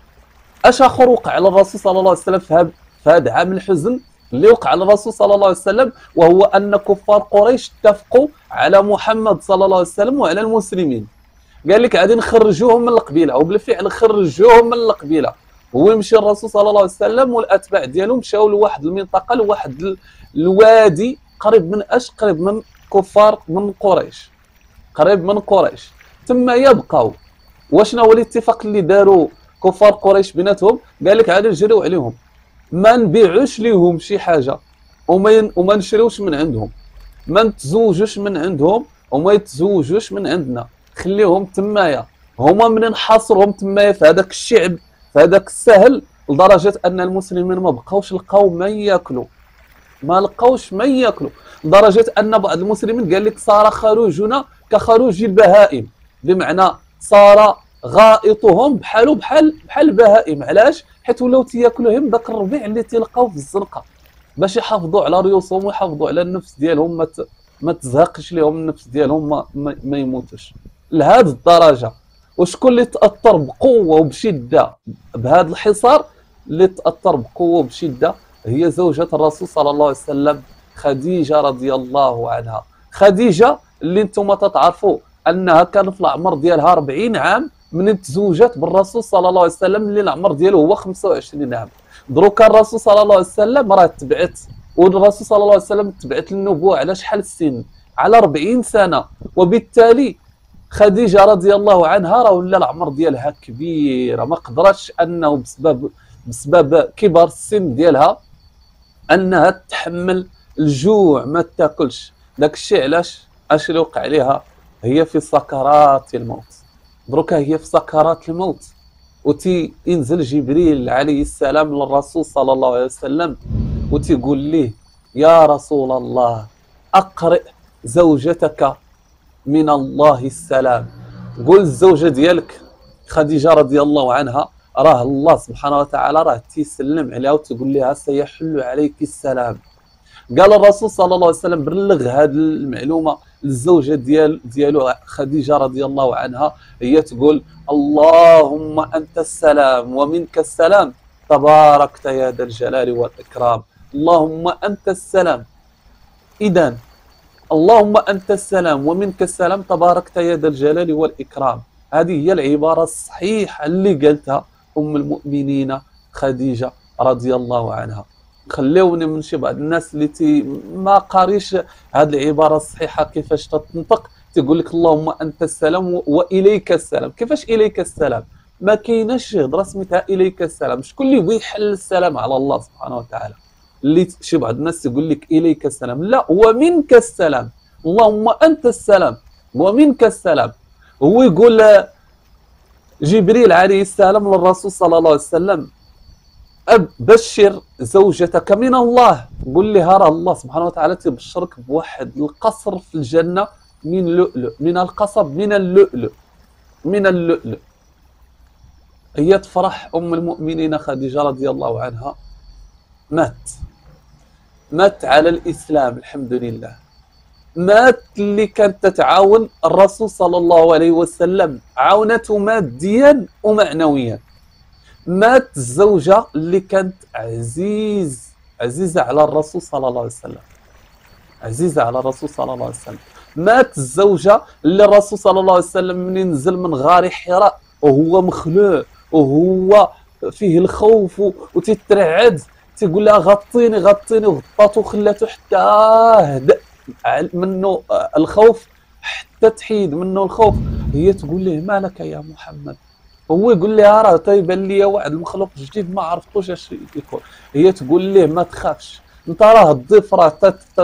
اش اخر وقع على الرسول صلى الله عليه وسلم في هذا عام الحزن اللي وقع على الرسول صلى الله عليه وسلم؟ وهو ان كفار قريش اتفقوا على محمد صلى الله عليه وسلم وعلى المسلمين. قال لك غادي نخرجوهم من القبيله، وبالفعل خرجوهم من القبيله. هو يمشي الرسول صلى الله عليه وسلم والاتباع ديالو مشاو لواحد المنطقه، لواحد الوادي قريب من قريب من كفار من قريش، قريب من قريش. ثم يبقوا. وشنو هو الاتفاق اللي داروا كفار قريش بيناتهم؟ قال لك غادي نجريو عليهم، ما نبيعوش ليهم شي حاجه وما نشريوش من عندهم، ما نتزوجوش من عندهم وما يتزوجوش من عندنا، خليهم تمايا. هما من نحاصرهم تمايا في هذاك الشعب في هذاك السهل، لدرجه ان المسلمين ما بقاوش لقاو ما ياكلوا، ما لقاوش ما ياكلوا، لدرجه ان بعض المسلمين قال لك صار خروجنا كخروج البهائم، بمعنى صار غائطهم بحال البهائم. علاش؟ حيت ولاو تياكلوهم داك الربيع اللي تيلقاو في الزنقه باش يحافظوا على ريوسهم ويحافظوا على النفس ديالهم، ما تزهقش لهم النفس ديالهم، ما يموتوش لهذه الدرجه. وشكون اللي تاثر بقوه وبشده بهذا الحصار؟ اللي تاثر بقوه وبشده هي زوجة الرسول صلى الله عليه وسلم خديجه رضي الله عنها. خديجه اللي انتم تتعرفوا انها كان في العمر ديالها 40 عام من تزوجت بالرسول صلى الله عليه وسلم اللي العمر ديالو هو 25 عام. دروكا الرسول صلى الله عليه وسلم راه تبعت والرسول صلى الله عليه وسلم تبعت النبوة على شحال السن؟ على 40 سنة. وبالتالي خديجة رضي الله عنها راه ولا العمر ديالها كبير، ما قدرتش انه بسبب كبر السن ديالها انها تحمل الجوع، ما تاكلش. داك الشيء علاش اش اللي وقع عليها؟ هي في سكرات الموت. دروكا هي في سكرات الموت، وتي ينزل جبريل عليه السلام للرسول صلى الله عليه وسلم وتيقول ليه يا رسول الله اقرئ زوجتك من الله السلام. قول الزوجه ديالك خديجه رضي الله عنها راه الله سبحانه وتعالى راه تيسلم عليها وتقول لها سيحل عليك السلام. قال الرسول صلى الله عليه وسلم بلغ هذه المعلومه للزوجه ديالو خديجه رضي الله عنها، هي تقول اللهم انت السلام ومنك السلام تباركت يا ذا الجلال والاكرام. اللهم انت السلام، اذا اللهم انت السلام ومنك السلام تباركت يا ذا الجلال والاكرام. هذه هي العباره الصحيحه اللي قالتها ام المؤمنين خديجه رضي الله عنها. خليوني من شي بعض الناس اللي ما قاريش هذه العباره الصحيحه كيفاش تنطق، تقول لك اللهم انت السلام واليك السلام. كيفاش اليك السلام؟ ما كايناش هضره سميتها اليك السلام. شكون اللي بغى يحل السلام على الله سبحانه وتعالى؟ اللي شي بعض الناس يقول لك اليك السلام، لا، ومنك السلام. اللهم انت السلام ومنك السلام. هو يقول جبريل عليه السلام للرسول صلى الله عليه وسلم بشر زوجتك من الله، قل لها راه الله سبحانه وتعالى تبشرك بواحد القصر في الجنه من لؤلؤ، من القصب من اللؤلؤ، من اللؤلؤ. هي تفرح ام المؤمنين خديجه رضي الله عنها، مات على الاسلام الحمد لله. مات اللي كانت تتعاون الرسول صلى الله عليه وسلم، عاونته ماديا ومعنويا. مات الزوجة اللي كانت عزيزة على الرسول صلى الله عليه وسلم، عزيزة على الرسول صلى الله عليه وسلم. مات الزوجة اللي الرسول صلى الله عليه وسلم من ينزل من غار حراء وهو مخلوع وهو فيه الخوف وتترعد، تقول لها غطيني غطيني، وغطاته وخلاته حتى هدأ منه الخوف، حتى تحيد منه الخوف. هي تقول له ما لك يا محمد؟ هو يقول لها راه تيبان لي واحد المخلوق جديد ما عرفتوش اش يكون. هي تقول له ما تخافش، انت راه الضيف، راه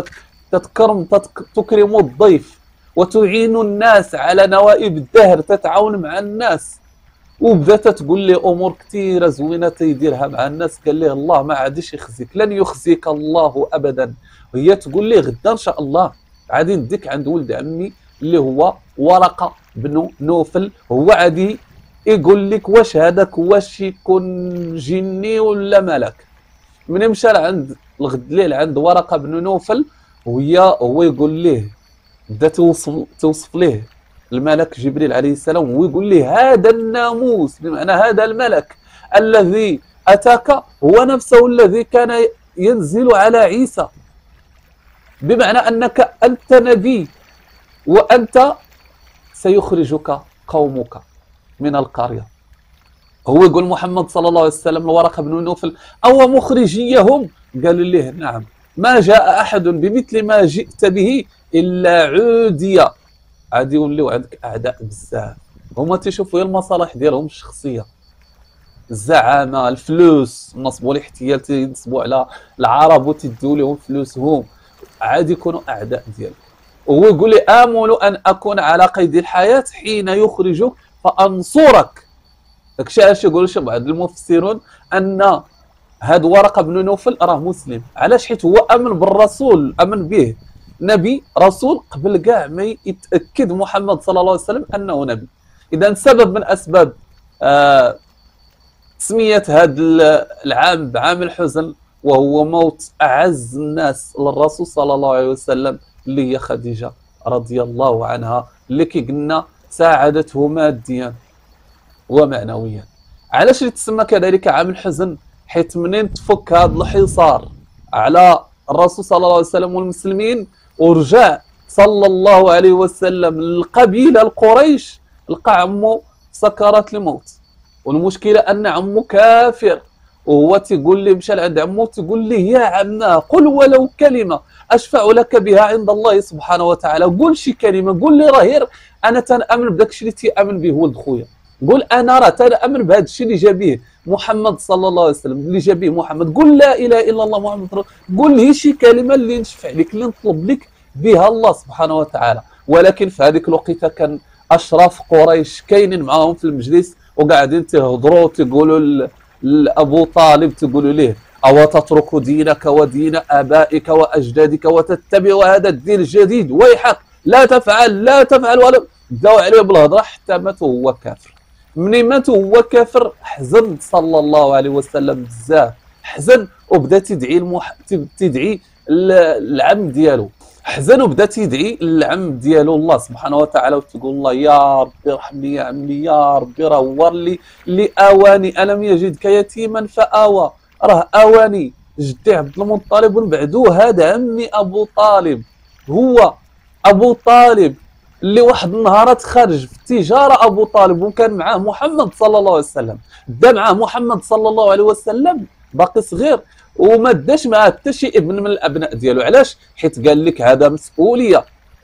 تكرم الضيف وتعين الناس على نوائب الدهر، تتعاون مع الناس. وبدات تقول لي امور كثيره زوينه تيديرها مع الناس. قال ليه الله ما عادش يخزيك، لن يخزيك الله ابدا. وهي تقول لي غدا ان شاء الله غادي نديك عند ولد عمي اللي هو ورقه بن نوفل، هو عادي يقول لك واش هذاك واش يكون جني ولا ملك. من مشى عند الغد الليل عند ورقه بن نوفل، هو يقول ليه، بدا توصف ليه الملك جبريل عليه السلام، ويقول ليه هذا الناموس، بمعنى هذا الملك الذي اتاك هو نفسه الذي كان ينزل على عيسى، بمعنى انك انت نبي وانت سيخرجك قومك من القريه. هو يقول محمد صلى الله عليه وسلم لورقه بن نوفل او مخرجيهم؟ قالوا له نعم، ما جاء احد بمثل ما جئت به الا عودي. عادي يوليو عندك اعداء بزاف، هما تيشوفوا المصالح ديالهم الشخصيه، الزعامه، الفلوس، نصبوا الاحتيال تنصبوا على العرب وتدوا لهم فلوسهم، عادي يكونوا اعداء ديالك. وهو يقول لي امل ان اكون على قيد الحياه حين يخرجك فانصرك. داكشي علاش يقولوا شي بعض المفسرون ان هاد ورقه بن نوفل راه مسلم. علاش؟ حيت هو امن بالرسول، امن به نبي رسول قبل كاع ما يتاكد محمد صلى الله عليه وسلم انه نبي. اذا سبب من اسباب تسميه هذا العام بعام الحزن وهو موت اعز الناس للرسول صلى الله عليه وسلم اللي هي خديجه رضي الله عنها، اللي كي قلنا ساعدته ماديا ومعنويا. علاش تسمى كذلك عام الحزن؟ حيت منين تفك هذا الحصار على الرسول صلى الله عليه وسلم والمسلمين ورجع صلى الله عليه وسلم للقبيله القريش، لقى عمو سكرات الموت، والمشكله ان عمو كافر وهو تيقول لي مشى لعند عمو تيقول لي يا عمنا قل ولو كلمه اشفع لك بها عند الله سبحانه وتعالى، قول شي كلمه، قول لي راه غير انا تنامن بداك الشيء اللي تيامن به ولد خويا، قول انا راه تنامن بهذا الشيء اللي جا به محمد صلى الله عليه وسلم، اللي جا به محمد، قول لا اله الا الله محمد رسول الله، قول لي شي كلمه اللي نشفع لك اللي نطلب لك بها الله سبحانه وتعالى. ولكن في هذيك الوقيته كان اشراف قريش كاينين معاهم في المجلس وقاعدين تيهضروا تيقولوا لابو طالب تيقولوا ليه او تترك دينك ودين ابائك واجدادك وتتبع هذا الدين الجديد، ويحك لا تفعل لا تفعل، ولا داو عليه بالهضره حتى مات وهو كافر. مني مات وهو كافر حزن صلى الله عليه وسلم بزاف، حزن وبدا تدعي العم ديالو، حزن وبدا تيدعي العم ديالو الله سبحانه وتعالى وتقول الله يا ربي ارحمني يا عمي يا ربي راه هو اللي اواني، الم يجدك يتيما فاوى، راه اواني جدي عبد المطلب ومن بعدو هذا عمي ابو طالب، هو ابو طالب اللي واحد النهار خرج في التجاره ابو طالب وكان معاه محمد صلى الله عليه وسلم، دا معاه محمد صلى الله عليه وسلم باقي صغير وما داش معاه حتى شي ابن من الابناء ديالو، علاش؟ حيت قال لك هذا مسؤوليه،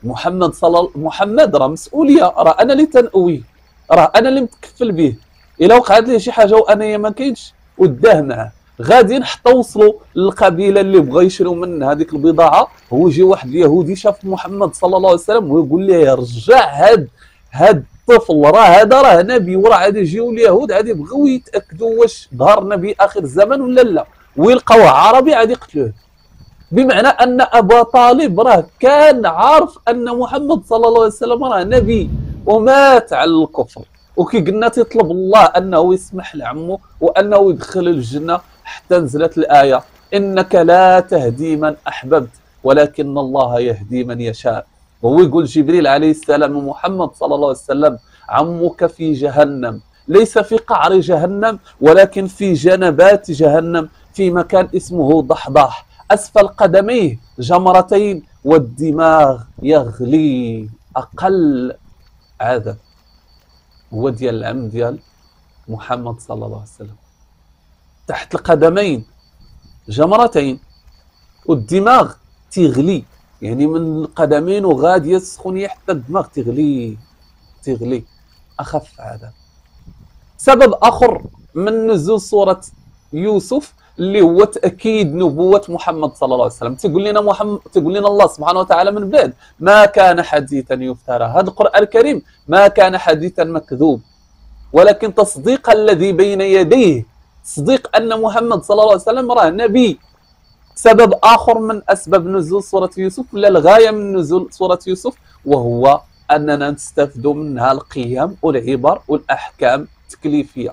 محمد راه مسؤوليه، راه انا اللي تنقويه، راه انا اللي متكفل به، الا وقعت ليه شي حاجه وانا ما كاينش وداه معاه، غاديين حتى وصلوا للقبيله اللي بغا يشريو من هذيك البضاعه، هو يجي واحد اليهودي شاف محمد صلى الله عليه وسلم ويقول ليه رجع هاد الطفل، راه نبي، وراه غادي يجيو اليهود غادي يبغيو يتاكدوا واش ظهر نبي اخر الزمن ولا لا، ويلقاوه عربي غادي يقتلوه. بمعنى ان ابا طالب راه كان عارف ان محمد صلى الله عليه وسلم راه نبي ومات على الكفر، وكي قلنا تيطلب الله انه يسمح لعمه وانه يدخل الجنه حتى نزلت الايه انك لا تهدي من احببت ولكن الله يهدي من يشاء. وهو يقول جبريل عليه السلام محمد صلى الله عليه وسلم عمك في جهنم، ليس في قعر جهنم ولكن في جنبات جهنم، في مكان اسمه ضحضاح، اسفل قدميه جمرتين والدماغ يغلي. اقل عذاب هو ديال العم ديال محمد صلى الله عليه وسلم، تحت القدمين جمرتين والدماغ تغلي، يعني من القدمين وغاديه السخونيه حتى الدماغ تغلي. اخف عذاب. سبب اخر من نزول سوره يوسف اللي هو تاكيد نبوه محمد صلى الله عليه وسلم، تقول لنا الله سبحانه وتعالى من بعد ما كان حديثا يفترى، هذا القران الكريم ما كان حديثا مكذوب ولكن تصديق الذي بين يديه، تصديق ان محمد صلى الله عليه وسلم راه نبي. سبب اخر من اسباب نزول سوره يوسف ولا الغايه من نزول سوره يوسف وهو اننا نستفيد منها القيم والعبر والاحكام التكليفيه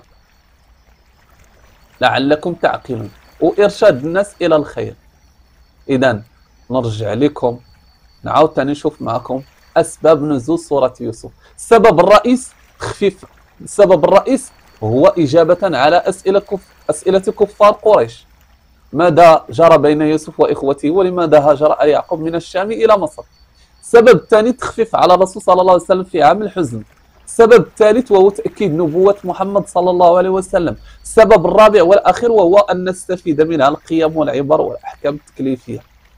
لعلكم تعقلون وارشاد الناس الى الخير. اذا نرجع لكم نعاود ثاني نشوف معكم اسباب نزول سوره يوسف. السبب الرئيس هو اجابه على اسئله كفار قريش، ماذا جرى بين يوسف واخوته ولماذا هاجر يعقوب من الشام الى مصر. السبب الثاني تخفيف على الرسول صلى الله عليه وسلم في عام الحزن. السبب الثالث وهو تأكيد نبوة محمد صلى الله عليه وسلم. السبب الرابع والأخير وهو أن نستفيد منها القيم والعبر والأحكام التكليفية.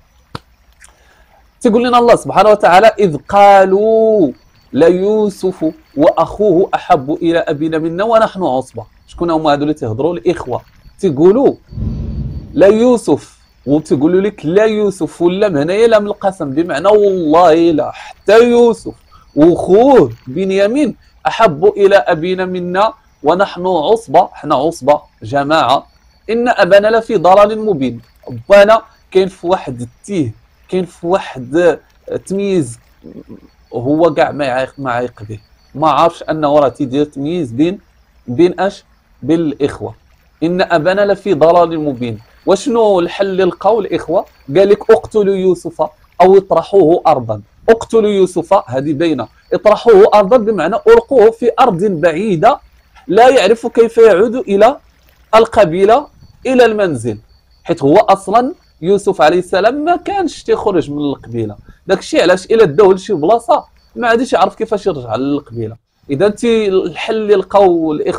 تقول لنا الله سبحانه وتعالى إذ قالوا ليوسف وأخوه أحب إلى أبينا منا ونحن عصبة. شكون هما هذو اللي تهضروا؟ الإخوة. تقولوا لا يوسف وتقولوا لك لا يوسف واللام هنايا لام القسم بمعنى والله لا، حتى يوسف وخوه بنيامين احب الى ابينا منا ونحن عصبه، حنا عصبه جماعه، ان ابانا لفي ضلال مبين. بانا كاين في واحد التيه، كاين في واحد تمييز هو كاع ما عايق به، ما عارفش انه راه تيدير تمييز بين اش؟ بين الاخوه. ان ابانا لفي ضلال مبين. وشنو الحل للقول اخوه؟ قال لك اقتلوا يوسف او اطرحوه ارضا. اقتلوا يوسف هذه بينه، اطرحوه ارضا بمعنى القوه في ارض بعيده لا يعرف كيف يعود الى القبيله الى المنزل، حيث هو اصلا يوسف عليه السلام ما كانش تيخرج من القبيله، داك الشيء علاش الى داوه لشي بلاصه ما عادش يعرف كيفاش يرجع للقبيله. اذا الحل للقول الاخوه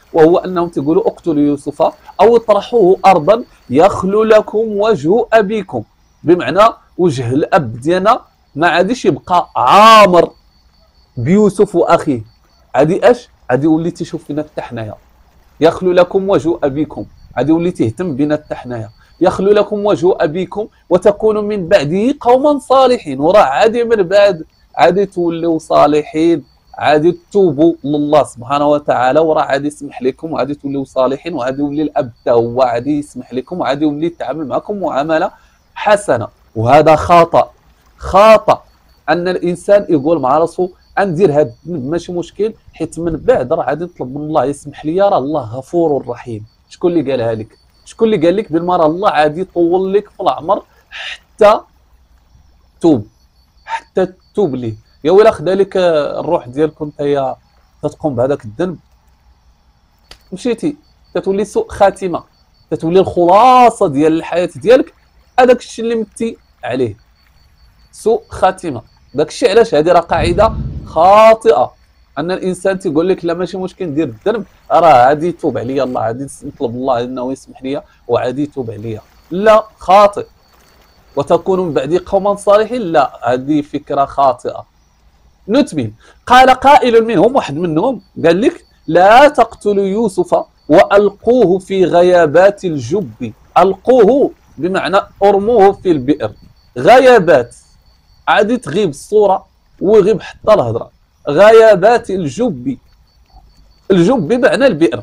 وهو انهم تيقولوا اقتلوا يوسف او اطرحوه ارضا يخلو لكم وجه ابيكم، بمعنى وجه الاب ديالنا ما عادش يبقى عامر بيوسف واخيه، عادي عادي يولي تيشوف فينا حتى حنايا. يخلو لكم وجه ابيكم، عادي يولي تهتم بنا حتى حنايا. يخلو لكم وجه ابيكم وتكونوا من بعده قوما صالحين، وراه عادي من بعد عادي تولوا صالحين، عادي تتوبوا لله سبحانه وتعالى، وراه عادي يسمح لكم وعادي تولوا صالحين، وعادي يولي الاب حتى هو عادي يسمح لكم وعادي يولي يتعامل معكم معامله حسنه. وهذا خطا ان الانسان يقول مع راسه ندير هذا الذنب ماشي مشكل، حيت من بعد راه غادي نطلب من الله يسمح لي، راه الله غفور رحيم. شكون اللي قالها لك؟ شكون اللي قال لك بالمره الله عادي يطول لك في العمر حتى تتوب ليه؟ يا ولا خدا لك الروح ديالك وانت يا تتقوم بهذاك الذنب، مشيتي تتولي سوء خاتمه، تتولي الخلاصه ديال الحياه ديالك هذاك الشيء اللي متي عليه، سوء خاتمه. داك الشيء علاش هذه راه قاعده خاطئه، ان الانسان تيقول لك لا ماشي مشكل ندير الذنب، راه عادي يتوب عليا الله، عادي نطلب الله انه يسمح لي وعادي يتوب عليا. لا، خاطئ. وتكون من بعدي قوما صالحين، لا، هذه فكره خاطئه. نتمم. قال قائل منهم، واحد منهم قال لك لا تقتلوا يوسف والقوه في غيابات الجب. القوه بمعنى ارموه في البئر. غيابات عادي تغيب الصوره ويغيب حتى الهضره. غيابات الجب، الجب بمعنى البئر.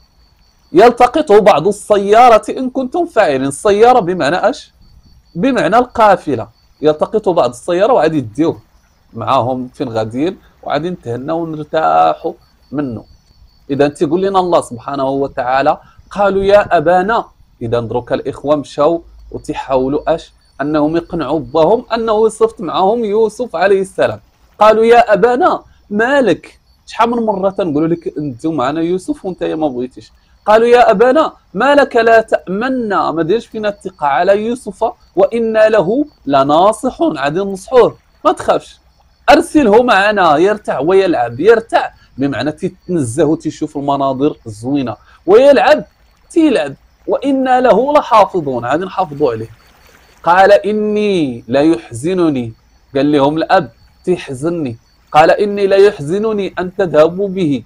يلتقطه بعض السيارة إن كنتم فاعلين. السيارة بمعنى اش؟ بمعنى القافلة. يلتقطه بعض السيارة وعادي يديوه معاهم فين غاديين وعادي نتهناو ونرتاحوا منه. إذا تيقول لنا الله سبحانه وتعالى قالوا يا أبانا، إذا دروك الإخوة مشاو وتحاولوا اش؟ أنهم يقنعوا بهم أنه يصفت معهم يوسف عليه السلام. قالوا يا أبانا ما لك؟ شحال من مرة تنقولوا لك انتو معنا يوسف وانت ما بغيتيش. قالوا يا أبانا ما لك لا تأمنا، ما ديرش فينا الثقة على يوسف وإنا له لناصحون، عادي ننصحوه ما تخافش، أرسله معنا يرتع ويلعب. يرتع بمعنى تتنزه وتشوف المناظر الزوينة، ويلعب تيلعب. وإنا له لحافظون، عادي نحافظوا عليه. قال إني لا يحزنني، قال لهم الأب تحزنني. قال إني لا يحزنني أن تذهبوا به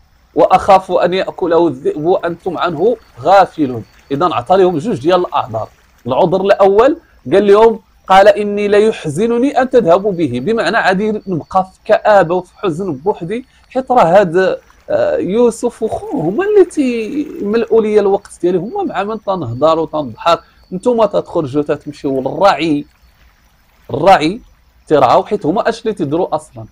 وأخاف أن يأكله الذئب وأنتم عنه غافلون. إذا أعطى لهم جوج ديال الأعذار. العذر الأول قال لهم قال إني لا يحزنني أن تذهبوا به، بمعنى عادي نبقى في كآبة وفي حزن بوحدي، حيت راه هذا يوسف وخوه هما اللي تيملؤوا لي الوقت ديالي، هما مع من تنهضر وتنضحك. نتوما تخرجوا تمشيو للرعي، الرعي ترعاو، حيت هما اش اللي تيديروا اصلا.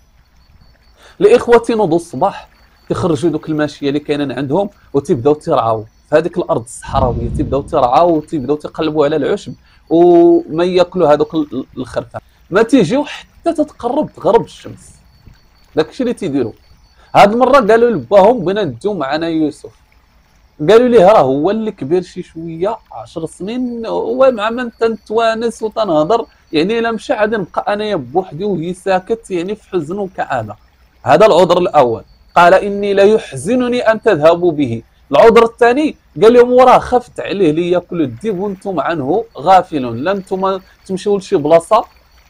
الاخوه تينوضوا الصباح تيخرجوا دوك الماشيه اللي كاينين عندهم وتيبداو ترعاو في هذيك الارض الصحراويه، تيبداو ترعاو وتيبداو تقلبوا على العشب وما ياكلوا هذوك الخرفان، ما تيجيو حتى تتقرب تغرب الشمس. داكشي اللي تيديروا. هاد المره قالوا لباهم بغينا نديو معنا يوسف، قالوا ليه راه هو اللي كبير شي شويه 10 سنين، هو مع من تنتوانس وتنهضر، يعني الا مشى عاد نبقى انايا بوحدي وهي ساكت، يعني في حزن وكآبه. هذا العذر الاول. قال اني لا يحزنني ان تذهبوا به. العذر الثاني قال لهم وراه خفت عليه لياكل الذئب وانتم عنه غافلون، لا انتم تمشيو لشي بلاصه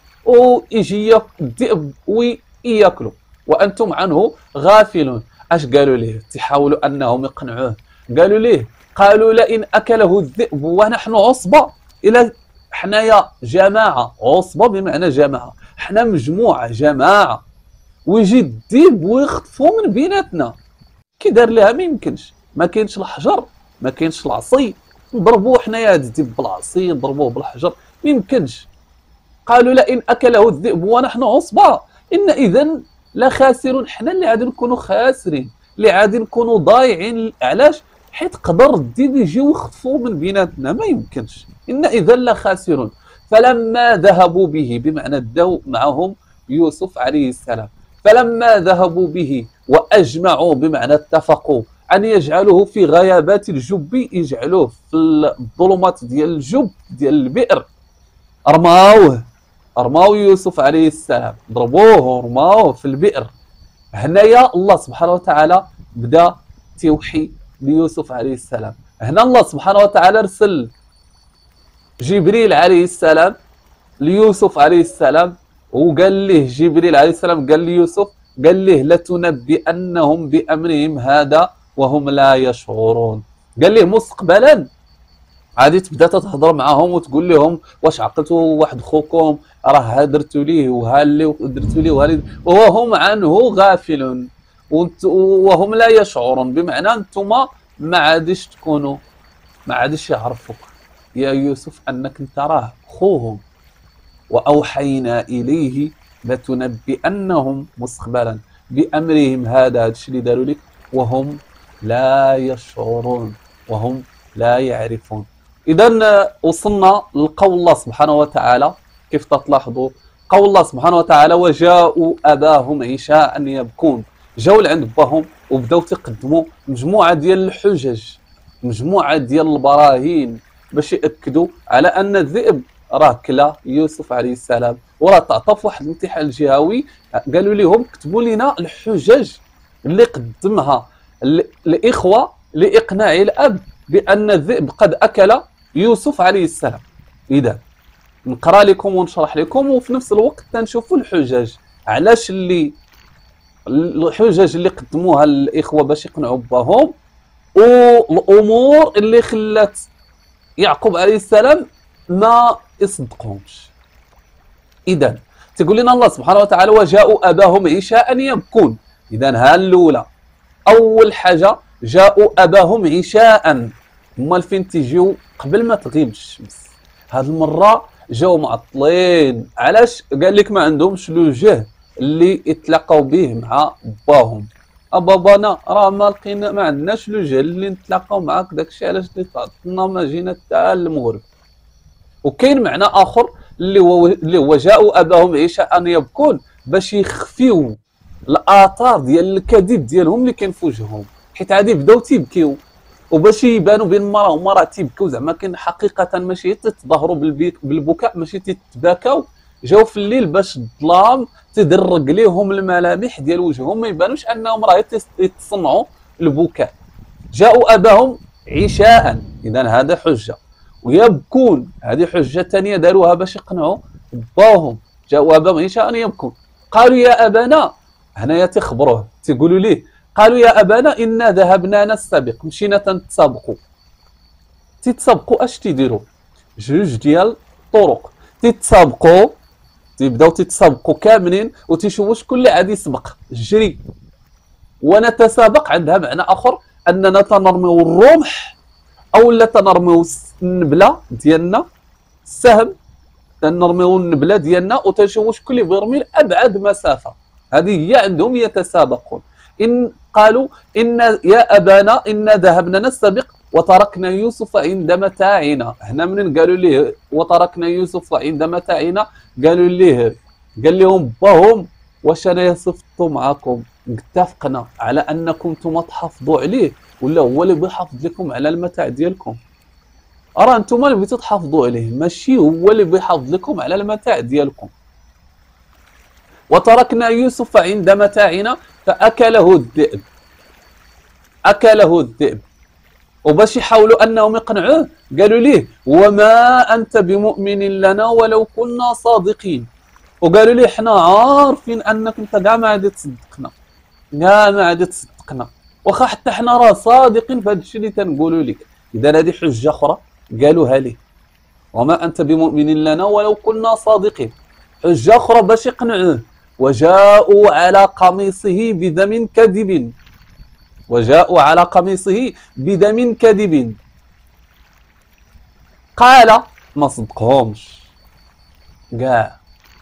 ويجي الذئب وياكلوا وانتم عنه غافلون. اش قالوا ليه؟ تحاولوا انهم يقنعوه. قالوا ليه؟ قالوا لئن اكله الذئب ونحن عصبه، الى حنايا جماعه، عصبه بمعنى جماعه، حنا مجموعه جماعه، ويجي الذئب ويخطفوا من بيناتنا. كي دار لها ما يمكنش، ما كاينش الحجر، ما كاينش العصي، نضربوه حنايا هذا الذئب بالعصي، نضربوه بالحجر، ما يمكنش. قالوا لئن اكله الذئب ونحن عصبه ان اذا لخاسرون، حنا اللي غادي نكونوا خاسرين، اللي غادي نكونوا ضايعين. علاش؟ حيت قدر الذئب يجي ويخطفوا من بيناتنا، ما يمكنش، ان اذا لخاسرون. فلما ذهبوا به بمعنى داو معهم يوسف عليه السلام، فلما ذهبوا به واجمعوا بمعنى اتفقوا ان يجعلوه في غيابات الجب، يجعلوه في الظلمات ديال الجب ديال البئر، رماو يوسف عليه السلام، ضربوه ورماوه في البئر. هنايا الله سبحانه وتعالى بدا توحي ليوسف عليه السلام. هنا الله سبحانه وتعالى رسل جبريل عليه السلام ليوسف عليه السلام، وقال له جبريل عليه السلام قال ليوسف، قال له لتنبئنهم بأمرهم هذا وهم لا يشعرون. قال له مستقبلا عادي تبدا تهضر معاهم وتقول لهم واش عقلتوا واحد خوكم راه درتوا ليه وهاللي درتوا ليه وهاللي، وهم عنه غافلون وهم لا يشعرون. بمعنى انتم ما عادش تكونوا، ما عادش يعرفوك يا يوسف انك انت راه خوهم. واوحينا اليه لتنبئنهم مستقبلا بامرهم هذا الشيء اللي داروا لك وهم لا يشعرون، وهم لا يعرفون. اذا وصلنا لقول الله سبحانه وتعالى كيف تلاحظوا قول الله سبحانه وتعالى وجاءوا اباهم عشاء يبكون. جاوا لعند باهم وبداو تقدموا مجموعه ديال الحجج، مجموعه ديال البراهين باش ياكدوا على ان الذئب راه كلا يوسف عليه السلام، وراه تعطى في واحد الامتحان الجهوي. قالوا لهم كتبوا لنا الحجج اللي قدمها الاخوه لاقناع الاب بان الذئب قد اكل يوسف عليه السلام. اذا نقرا لكم ونشرح لكم وفي نفس الوقت تنشوفوا الحجج علاش اللي الحجج اللي قدموها الاخوه باش يقنعوا باهم، والامور اللي خلات يعقوب عليه السلام ما يصدقهمش. اذا تقول لنا الله سبحانه وتعالى وجاءوا اباهم عشاء يبكون. اذا ها الاولى اول حاجه جاءوا اباهم عشاء، امال فين تيجيو قبل ما تغيب الشمس؟ هاد المره جاو معطلين. علاش؟ قال لك ما عندهمش الوجه اللي يتلاقاو به مع باهم. بابانا راه ما لقينا، ما عندناش الوجه اللي نتلاقاو معاك، داكشي علاش اللي تعطلنا ما جينا حتى المغرب. وكاين معنى اخر اللي هو جاءوا اباهم عشاء يبكون، باش يخفيو الاثار ديال الكذب ديالهم اللي كاين في وجههم، حيت عادي بداو تيبكيو وباش يبانوا بين المراه وما راه تيبكيو زعما كاين حقيقه ماشي تتظاهروا بالبكاء، ماشي تتباكاو. جاو في الليل باش الظلام تدرق ليهم الملامح ديال وجههم ما يبانوش انهم راه يتصنعوا البكاء. جاءوا اباهم عشاء، اذا هذا حجه. ويبكون هذه حجه ثانيه داروها باش يقنعوا باهم. جاءوا اباهم عشاء يبكون. قالوا يا ابانا، هنايا تخبروه تيقولوا ليه، قالوا يا ابانا انا ذهبنا نستبق، مشينا تنتسابقوا. تيتسابقوا اش تيديروا؟ جوج ديال الطرق. تيتسابقوا، تيبداو تيتسابقوا كاملين وتيشوفوا شكون اللي عاد يسبق الجري. ونتسابق عندها معنى اخر اننا تنرميو الرمح او لا تنرميو النبله ديالنا، السهم تنرميو النبله ديالنا وتنشوفوا شكون اللي بيرمي لابعد مسافه. هذه هي عندهم يتسابقون. ان قالوا ان يا ابانا انا ذهبنا نستبق وتركنا يوسف عند متاعنا. هنا منين قالوا ليه وتركنا يوسف عند متاعنا؟ قالوا ليه، قال لهم باهم واش انا صفت معكم اتفقنا على انكم نتوما تحافظوا عليه ولا هو اللي بيحافظ لكم على المتاع ديالكم؟ راه نتوما اللي بغيتو تحافظوا عليه، ماشي هو اللي بيحافظ لكم على المتاع ديالكم. وتركنا يوسف عند متاعنا فاكله الذئب. اكله الذئب. وباش يحاولوا انهم يقنعوه قالوا ليه وما انت بمؤمن لنا ولو كنا صادقين. وقالوا ليه حنا عارفين انك انت كاع ما عاد تصدقنا، كاع ما عاد تصدقنا، واخا حتى حنا راه صادقين في هذا الشيء اللي تنقولوا لك. اذا هذه حجه اخرى قالوها ليه، وما انت بمؤمن لنا ولو كنا صادقين. حجه اخرى باش يقنعوه وجاءوا على قميصه بدم كذب. وجاءوا على قميصه بدم كذب. قال ما صدقهمش كاع.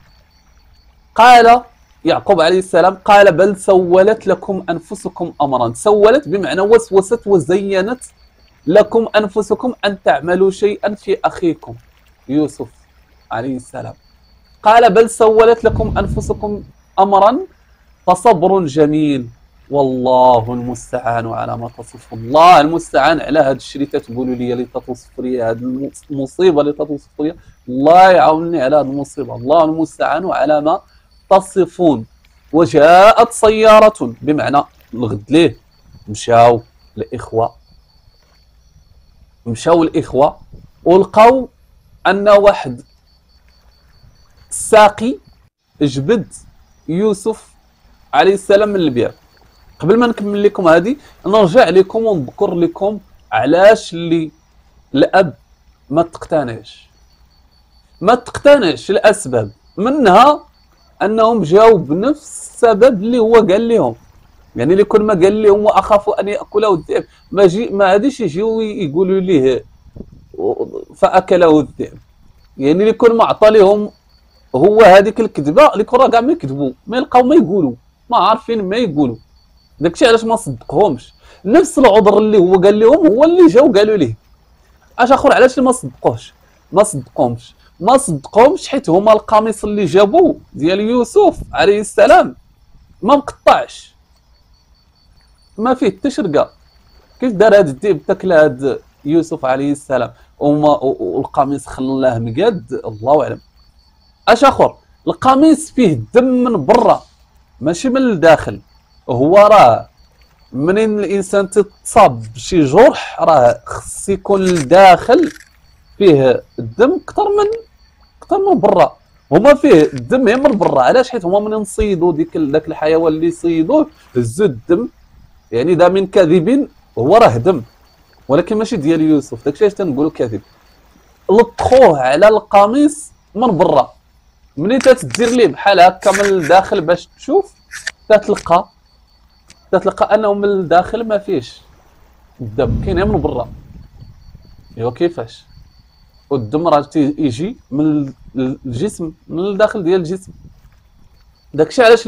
قال يعقوب عليه السلام قال بل سولت لكم انفسكم امرا. سولت بمعنى وسوست وزينت لكم انفسكم ان تعملوا شيئا في اخيكم يوسف عليه السلام. قال بل سولت لكم انفسكم امرا فصبر جميل والله المستعان على ما تصفون. الله المستعان على هذا الشيء اللي تتقولوا لي، اللي تتوصفوا لي، هذه المصيبه اللي تتوصفوا لي، الله يعاونني على هذه المصيبه. الله المستعان على ما تصفون. وجاءت سياره بمعنى الغد ليه مشاو الاخوه مشاو الإخوة ولقاو أن واحد الساقي جبد يوسف عليه السلام من البئر. قبل ما نكمل لكم هذه نرجع لكم ونذكر لكم علاش اللي الأب ما تقتنعش الأسباب، منها أنهم جاوا بنفس السبب اللي هو قال لهم. يعني اللي كل ما قال لهم وأخاف أن يأكله الذئب ما غاديش يجيو يقولوا ليه فأكله الذئب. يعني اللي كل ما عطى لهم هو هذيك الكذبه اللي كون راه كاع ما يكذبوا، ما يلقاو ما يقولوا، ما عارفين ما يقولوا. داكشي علاش ما صدقهمش. نفس العذر اللي هو قال لهم هو اللي جاو قالوا ليه. اش اخر علاش ما صدقوش؟ ما صدقهمش حيت هما القميص اللي جابوه ديال يوسف عليه السلام ما مقطعش، ما فيه حتى شرقه. كيف دار هاد الذئب تاكل هاد يوسف عليه السلام والقميص خلاه مقاد؟ الله اعلم. اش اخر؟ القميص فيه الدم من برا ماشي من الداخل. هو راه منين الانسان تتصاب بشي جرح راه خص يكون الداخل فيه الدم اكثر من برا. هما فيه الدم من برا. علاش؟ حيت هما منين صيدوا داك الحيوان اللي صيدوه هزوا الدم، يعني دا من كذب هو راه دم، ولكن ماشي ديال يوسف. داكشي علاش تنقولوا كذب. لطخوه على القميص من برا، منين تدير ليه بحال هكا من الداخل باش تشوف تتلقى انه من الداخل ما فيش الدم، كاين من برا. ايوا كيفاش؟ والدم راه يجي من الجسم، من الداخل ديال الجسم. داكشي علاش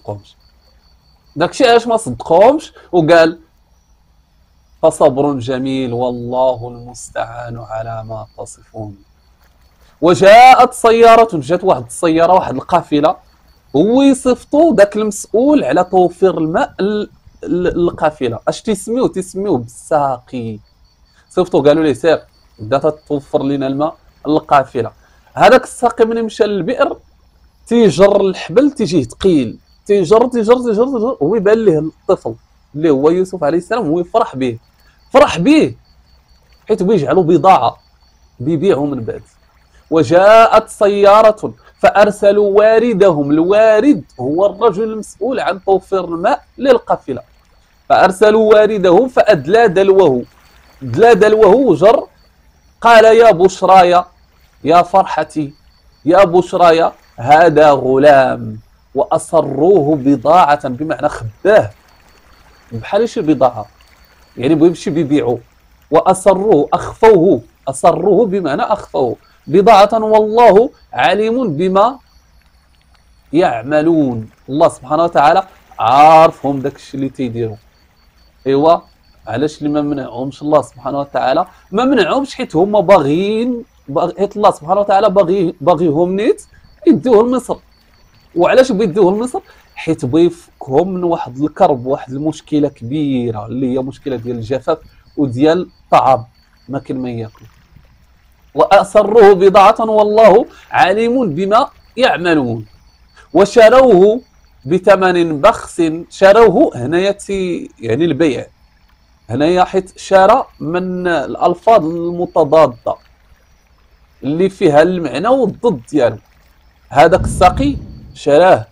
ما صدقهمش وقال فصبر جميل والله المستعان على ما تصفون. وجاءت سيارة، جات واحد السيارة، واحد القافلة، هو يصيفطوا ذاك المسؤول على توفير الماء للقافلة. اش تيسميوه بالساقي. صيفطوا قالوا ليه سير بدا توفر لنا الماء للقافلة. هذاك الساقي من مشى للبئر تيجر الحبل تيجيه ثقيل، تيجر هو يبان ليه الطفل اللي هو يوسف عليه السلام، هو فرح به حيت بيجعلوا بضاعة بيبيعوا من بعد. وجاءت سيارة فأرسلوا واردهم، الوارد هو الرجل المسؤول عن توفير الماء للقافلة. فأرسلوا واردهم فأدلى دلوه وجر. قال يا بشرايا يا فرحتي يا بشرايا هذا غلام. وأصروه بضاعة بمعنى خباه بحال شي بضاعة، يعني بيمشي بيبيعوا. وأصروه أصروه بمعنى أخفوه بضاعة والله عليم بما يعملون. الله سبحانه وتعالى عارفهم داكشي اللي تيديروا. ايوا علاش اللي ما منعهمش الله سبحانه وتعالى؟ ما منعهمش حيت هما باغيين، حيت الله سبحانه وتعالى باغيهم نيت يديوه لمصر. وعلاش بيديوه لمصر؟ حيت بغى يفكهم من واحد الكرب، واحد المشكله كبيره اللي هي مشكله ديال الجفاف وديال الطعام، ما كاين ما ياكل. وأسروه بضاعة والله عليم بما يعملون. وشروه بثمن بخس. شروه هنايا يعني البيع، هنايا حيت شرى من الألفاظ المتضادة اللي فيها المعنى والضد ديالو. هذاك الساقي شراه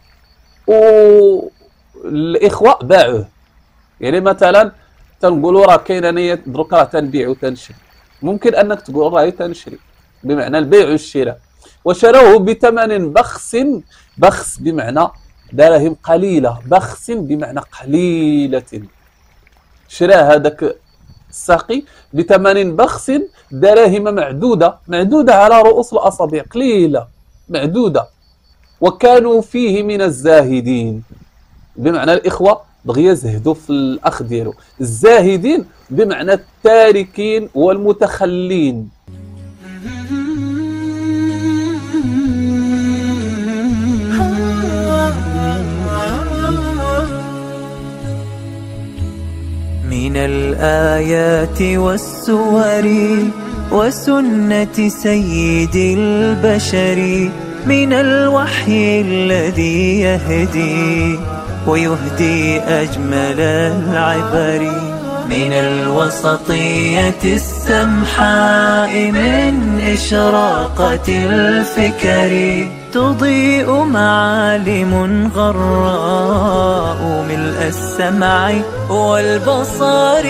والإخوة باعوه. يعني مثلا تنقولوا راه كاين انايا دروك راه تنبيع وتنشري، ممكن انك تقول راهي تنشري بمعنى البيع والشراء. وشروه بثمن بخس بمعنى دراهم قليله، بخس بمعنى قليله. شرا هذاك الساقي بثمن بخس دراهم معدوده على رؤوس الاصابع، قليله معدوده. وكانوا فيه من الزاهدين بمعنى الإخوة بغيا يزهدوا في الأخ ديالو. الزاهدين بمعنى التاركين والمتخلين.
من الآيات والسور وسنة سيد البشر، من الوحي الذي يهدي ويهدي أجمل العبر. من الوسطية السمحاء من إشراقة الفكر تضيء معالم غراء ملء السمع والبصر،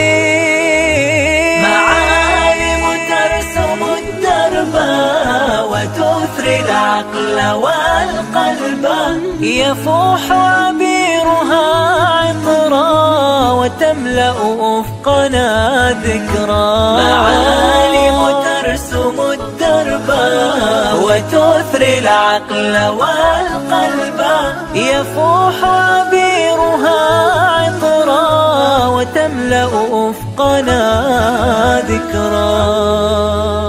معالم ترسم الدرب وتثري العقل والقلب، يفوح عبيرها عطرا وتملأ أفقنا ذكرا. معالم ترسم الدرب وتثري العقل والقلب، يفوح عبيرها عطرا وتملأ أفقنا ذكرا.